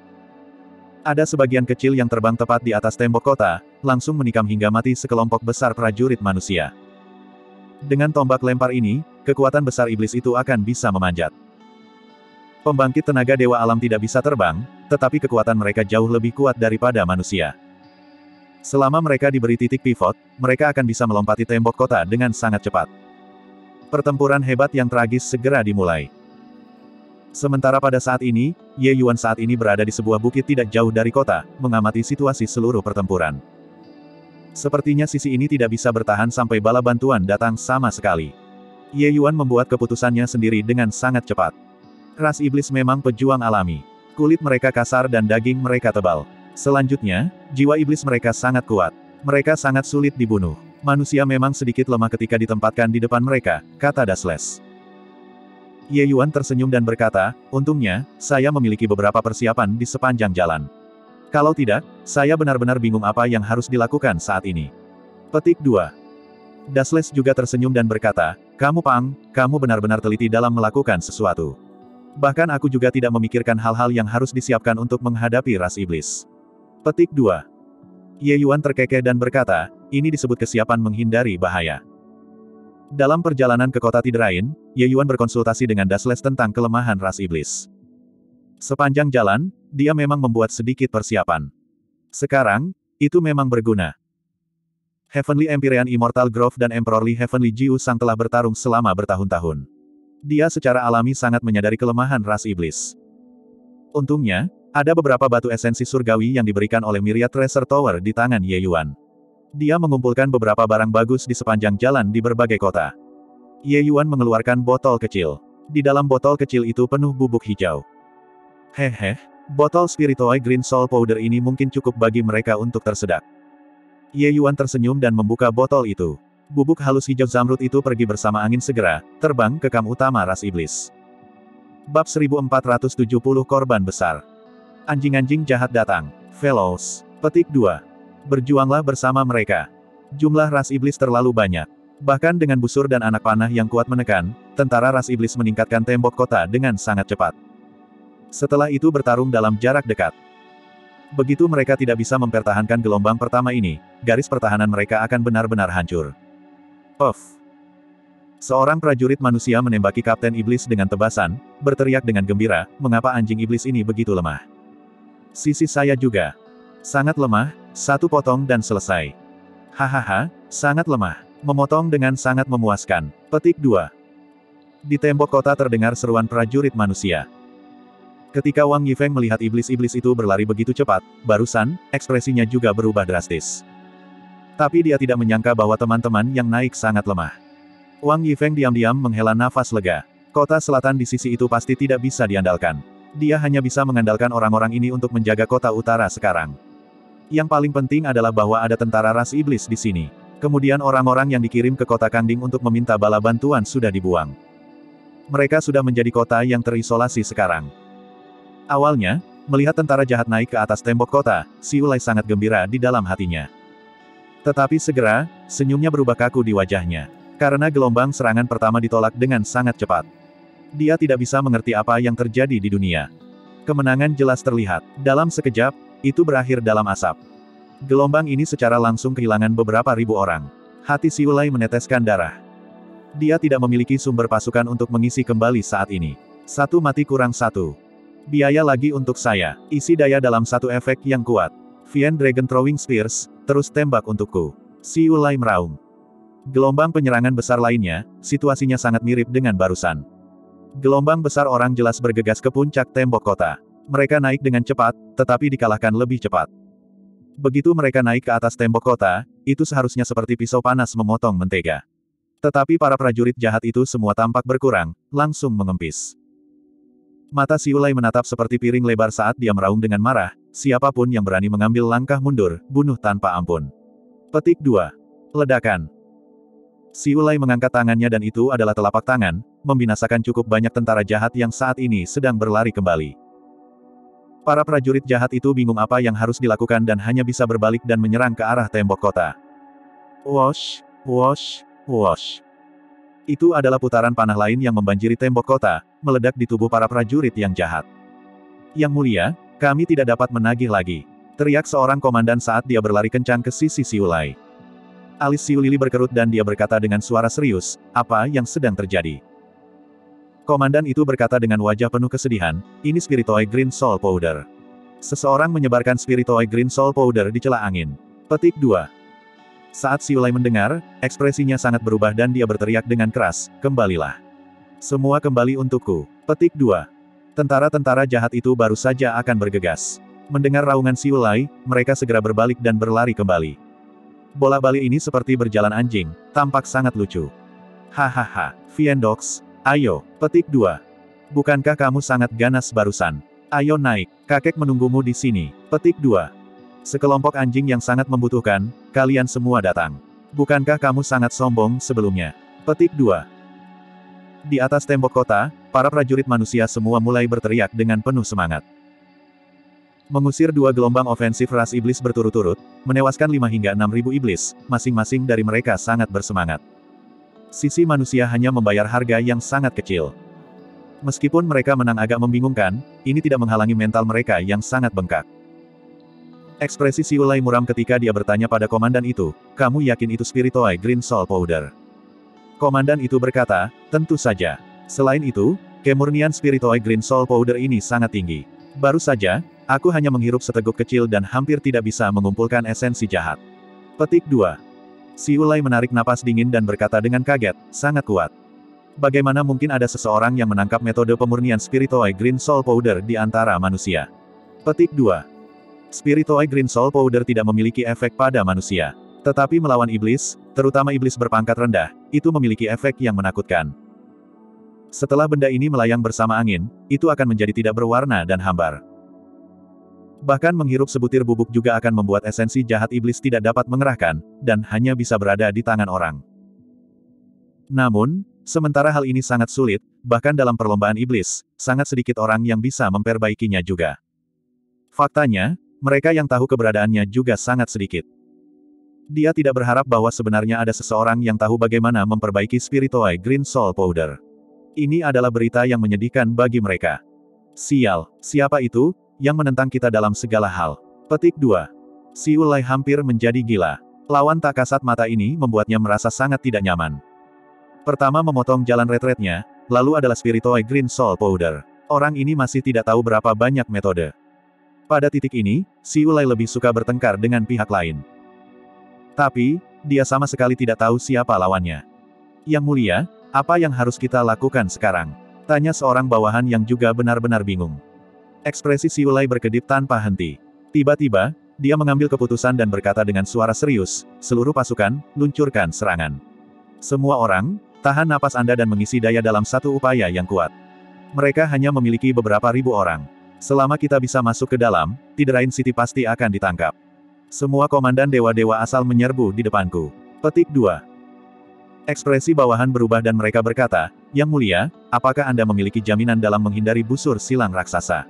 Speaker 1: Ada sebagian kecil yang terbang tepat di atas tembok kota, langsung menikam hingga mati sekelompok besar prajurit manusia. Dengan tombak lempar ini, kekuatan besar iblis itu akan bisa memanjat. Pembangkit tenaga dewa alam tidak bisa terbang, tetapi kekuatan mereka jauh lebih kuat daripada manusia. Selama mereka diberi titik pivot, mereka akan bisa melompati tembok kota dengan sangat cepat. Pertempuran hebat yang tragis segera dimulai. Sementara pada saat ini, Ye Yuan saat ini berada di sebuah bukit tidak jauh dari kota, mengamati situasi seluruh pertempuran. Sepertinya sisi ini tidak bisa bertahan sampai bala bantuan datang sama sekali. Ye Yuan membuat keputusannya sendiri dengan sangat cepat. Ras iblis memang pejuang alami. Kulit mereka kasar dan daging mereka tebal. Selanjutnya, jiwa iblis mereka sangat kuat. Mereka sangat sulit dibunuh. Manusia memang sedikit lemah ketika ditempatkan di depan mereka, kata Dasles. Ye Yuan tersenyum dan berkata, untungnya, saya memiliki beberapa persiapan di sepanjang jalan. Kalau tidak, saya benar-benar bingung apa yang harus dilakukan saat ini. Petik 2. Dasles juga tersenyum dan berkata, kamu Pang, kamu benar-benar teliti dalam melakukan sesuatu. Bahkan aku juga tidak memikirkan hal-hal yang harus disiapkan untuk menghadapi ras iblis. Petik 2. Ye Yuan terkekeh dan berkata, ini disebut kesiapan menghindari bahaya. Dalam perjalanan ke kota Tiderain, Ye Yuan berkonsultasi dengan Dasles tentang kelemahan ras iblis. Sepanjang jalan, dia memang membuat sedikit persiapan. Sekarang, itu memang berguna. Heavenly Empyrean Immortal Grove dan Emperorly Heavenly Jiu Sang telah bertarung selama bertahun-tahun. Dia secara alami sangat menyadari kelemahan ras iblis. Untungnya, ada beberapa batu esensi surgawi yang diberikan oleh Myriad Treasure Tower di tangan Ye Yuan. Dia mengumpulkan beberapa barang bagus di sepanjang jalan di berbagai kota. Ye Yuan mengeluarkan botol kecil. Di dalam botol kecil itu penuh bubuk hijau. Hehe, botol Spiritoy Green Soul Powder ini mungkin cukup bagi mereka untuk tersedak. Ye Yuan tersenyum dan membuka botol itu. Bubuk halus hijau zamrud itu pergi bersama angin segera, terbang ke kamp utama ras iblis. Bab 1470 Korban Besar. Anjing-anjing jahat datang. Fellows. Petik 2. Berjuanglah bersama mereka. Jumlah ras iblis terlalu banyak. Bahkan dengan busur dan anak panah yang kuat menekan, tentara ras iblis meningkatkan tembok kota dengan sangat cepat. Setelah itu bertarung dalam jarak dekat. Begitu mereka tidak bisa mempertahankan gelombang pertama ini, garis pertahanan mereka akan benar-benar hancur. Puff. Seorang prajurit manusia menembaki Kapten Iblis dengan tebasan, berteriak dengan gembira, mengapa anjing iblis ini begitu lemah? Sisi saya juga. Sangat lemah, satu potong dan selesai. Hahaha, sangat lemah. Memotong dengan sangat memuaskan. Petik 2. Di tembok kota terdengar seruan prajurit manusia. Ketika Wang Yifeng melihat iblis-iblis itu berlari begitu cepat, barusan, ekspresinya juga berubah drastis. Tapi dia tidak menyangka bahwa teman-teman yang naik sangat lemah. Wang Yifeng diam-diam menghela nafas lega. Kota selatan di sisi itu pasti tidak bisa diandalkan. Dia hanya bisa mengandalkan orang-orang ini untuk menjaga kota utara sekarang. Yang paling penting adalah bahwa ada tentara ras iblis di sini. Kemudian orang-orang yang dikirim ke kota Kangding untuk meminta bala bantuan sudah dibuang. Mereka sudah menjadi kota yang terisolasi sekarang. Awalnya, melihat tentara jahat naik ke atas tembok kota, Si Ulai sangat gembira di dalam hatinya. Tetapi segera, senyumnya berubah kaku di wajahnya. Karena gelombang serangan pertama ditolak dengan sangat cepat. Dia tidak bisa mengerti apa yang terjadi di dunia. Kemenangan jelas terlihat. Dalam sekejap, itu berakhir dalam asap. Gelombang ini secara langsung kehilangan beberapa ribu orang. Hati Si Ulai meneteskan darah. Dia tidak memiliki sumber pasukan untuk mengisi kembali saat ini. Satu mati kurang satu. Biaya lagi untuk saya. Isi daya dalam satu efek yang kuat. Vien Dragon Throwing Spears, terus tembak untukku. Si Ulai meraung. Gelombang penyerangan besar lainnya, situasinya sangat mirip dengan barusan. Gelombang besar orang jelas bergegas ke puncak tembok kota. Mereka naik dengan cepat, tetapi dikalahkan lebih cepat. Begitu mereka naik ke atas tembok kota, itu seharusnya seperti pisau panas memotong mentega. Tetapi para prajurit jahat itu semua tampak berkurang, langsung mengempis. Mata Si Ulai menatap seperti piring lebar saat dia meraung dengan marah, siapapun yang berani mengambil langkah mundur, bunuh tanpa ampun. Petik 2. Ledakan. Si Ulai mengangkat tangannya dan itu adalah telapak tangan, membinasakan cukup banyak tentara jahat yang saat ini sedang berlari kembali. Para prajurit jahat itu bingung apa yang harus dilakukan dan hanya bisa berbalik dan menyerang ke arah tembok kota. Wosh, wosh, wosh. Itu adalah putaran panah lain yang membanjiri tembok kota, meledak di tubuh para prajurit yang jahat. Yang mulia, kami tidak dapat menagih lagi. Teriak seorang komandan saat dia berlari kencang ke sisi Si Ulai. Alis Si Ulili berkerut dan dia berkata dengan suara serius, apa yang sedang terjadi? Komandan itu berkata dengan wajah penuh kesedihan, ini Spiritoy Green Soul Powder. Seseorang menyebarkan Spiritoy Green Soul Powder di celah angin. Petik 2. Saat Si Ulai mendengar, ekspresinya sangat berubah dan dia berteriak dengan keras, kembalilah. Semua kembali untukku. Petik 2. Tentara-tentara jahat itu baru saja akan bergegas. Mendengar raungan Si Ulai, mereka segera berbalik dan berlari kembali. Bola-balik ini seperti berjalan anjing, tampak sangat lucu. Hahaha, Viendox, ayo, petik 2. Bukankah kamu sangat ganas barusan? Ayo naik, kakek menunggumu di sini. Petik 2. Sekelompok anjing yang sangat membutuhkan, kalian semua datang. Bukankah kamu sangat sombong sebelumnya? Petik 2. Di atas tembok kota, para prajurit manusia semua mulai berteriak dengan penuh semangat. Mengusir dua gelombang ofensif ras iblis berturut-turut, menewaskan 5 hingga 6.000 iblis, masing-masing dari mereka sangat bersemangat. Sisi manusia hanya membayar harga yang sangat kecil. Meskipun mereka menang agak membingungkan, ini tidak menghalangi mental mereka yang sangat bengkak. Ekspresi Si Ulai muram ketika dia bertanya pada komandan itu, kamu yakin itu Spiritoy Green Soul Powder? Komandan itu berkata, tentu saja. Selain itu, kemurnian Spiritoy Green Soul Powder ini sangat tinggi. Baru saja, aku hanya menghirup seteguk kecil dan hampir tidak bisa mengumpulkan esensi jahat. Petik 2. Si Ulai menarik napas dingin dan berkata dengan kaget, sangat kuat. Bagaimana mungkin ada seseorang yang menangkap metode pemurnian Spiritoy Green Soul Powder di antara manusia? Petik 2. Spiritoy Green Soul Powder tidak memiliki efek pada manusia. Tetapi melawan iblis, terutama iblis berpangkat rendah, itu memiliki efek yang menakutkan. Setelah benda ini melayang bersama angin, itu akan menjadi tidak berwarna dan hambar. Bahkan menghirup sebutir bubuk juga akan membuat esensi jahat iblis tidak dapat mengerahkan, dan hanya bisa berada di tangan orang. Namun, sementara hal ini sangat sulit, bahkan dalam perlombaan iblis, sangat sedikit orang yang bisa memperbaikinya juga. Faktanya, mereka yang tahu keberadaannya juga sangat sedikit. Dia tidak berharap bahwa sebenarnya ada seseorang yang tahu bagaimana memperbaiki Spiritoy Green Soul Powder. Ini adalah berita yang menyedihkan bagi mereka. Sial, siapa itu, yang menentang kita dalam segala hal? Petik 2. Si Ulai hampir menjadi gila. Lawan tak kasat mata ini membuatnya merasa sangat tidak nyaman. Pertama memotong jalan retretnya, lalu adalah Spiritoy Green Soul Powder. Orang ini masih tidak tahu berapa banyak metode. Pada titik ini, si Ulai lebih suka bertengkar dengan pihak lain. Tapi, dia sama sekali tidak tahu siapa lawannya. Yang mulia, apa yang harus kita lakukan sekarang? Tanya seorang bawahan yang juga benar-benar bingung. Ekspresi si Ulai berkedip tanpa henti. Tiba-tiba, dia mengambil keputusan dan berkata dengan suara serius, seluruh pasukan, luncurkan serangan. Semua orang, tahan napas Anda dan mengisi daya dalam satu upaya yang kuat. Mereka hanya memiliki beberapa ribu orang. Selama kita bisa masuk ke dalam, Tiderain City pasti akan ditangkap. Semua komandan dewa-dewa asal menyerbu di depanku. Petik 2. Ekspresi bawahan berubah dan mereka berkata, Yang mulia, apakah Anda memiliki jaminan dalam menghindari busur silang raksasa?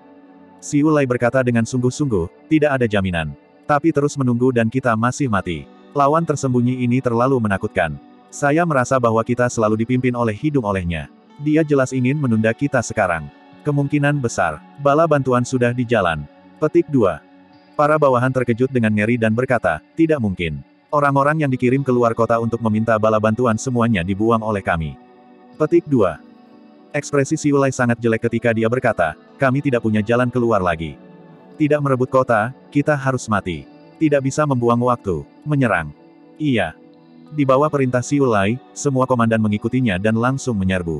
Speaker 1: Si Ulai berkata dengan sungguh-sungguh, tidak ada jaminan. Tapi terus menunggu dan kita masih mati. Lawan tersembunyi ini terlalu menakutkan. Saya merasa bahwa kita selalu dipimpin oleh hidung olehnya. Dia jelas ingin menunda kita sekarang. Kemungkinan besar, bala bantuan sudah di jalan. Petik 2. Para bawahan terkejut dengan ngeri dan berkata, tidak mungkin. Orang-orang yang dikirim keluar kota untuk meminta bala bantuan semuanya dibuang oleh kami. Petik 2. Ekspresi si Ulai sangat jelek ketika dia berkata, kami tidak punya jalan keluar lagi. Tidak merebut kota, kita harus mati. Tidak bisa membuang waktu, menyerang. Iya. Di bawah perintah si Ulai, semua komandan mengikutinya dan langsung menyerbu.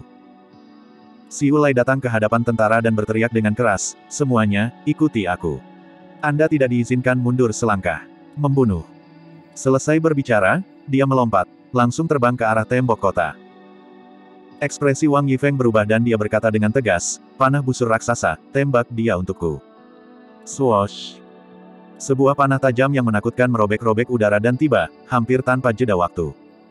Speaker 1: Si Ulai datang ke hadapan tentara dan berteriak dengan keras, semuanya, ikuti aku. Anda tidak diizinkan mundur selangkah. Membunuh. Selesai berbicara, dia melompat, langsung terbang ke arah tembok kota. Ekspresi Wang Yifeng berubah dan dia berkata dengan tegas, panah busur raksasa, tembak dia untukku. Swoosh. Sebuah panah tajam yang menakutkan merobek-robek udara dan tiba, hampir tanpa jeda waktu.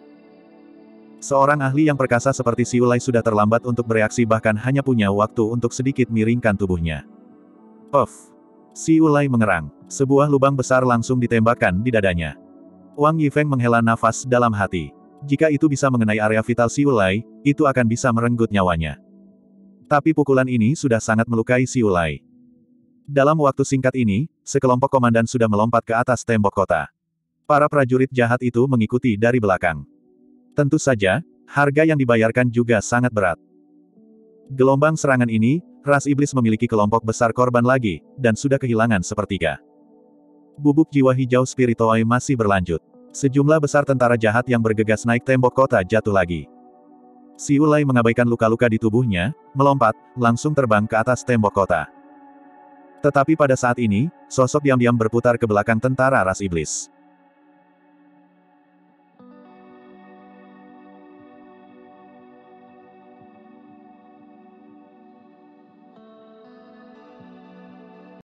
Speaker 1: Seorang ahli yang perkasa seperti si Ulai sudah terlambat untuk bereaksi bahkan hanya punya waktu untuk sedikit miringkan tubuhnya. Puff. Si Ulai mengerang. Sebuah lubang besar langsung ditembakkan di dadanya. Wang Yifeng menghela nafas dalam hati. Jika itu bisa mengenai area vital si Ulai, itu akan bisa merenggut nyawanya. Tapi pukulan ini sudah sangat melukai si Ulai. Dalam waktu singkat ini, sekelompok komandan sudah melompat ke atas tembok kota. Para prajurit jahat itu mengikuti dari belakang. Tentu saja, harga yang dibayarkan juga sangat berat. Gelombang serangan ini, ras iblis memiliki kelompok besar korban lagi, dan sudah kehilangan sepertiga. Bubuk jiwa hijau Spiritoy masih berlanjut. Sejumlah besar tentara jahat yang bergegas naik tembok kota jatuh lagi. Si Ulai mengabaikan luka-luka di tubuhnya, melompat, langsung terbang ke atas tembok kota. Tetapi pada saat ini, sosok diam-diam berputar ke belakang tentara ras iblis.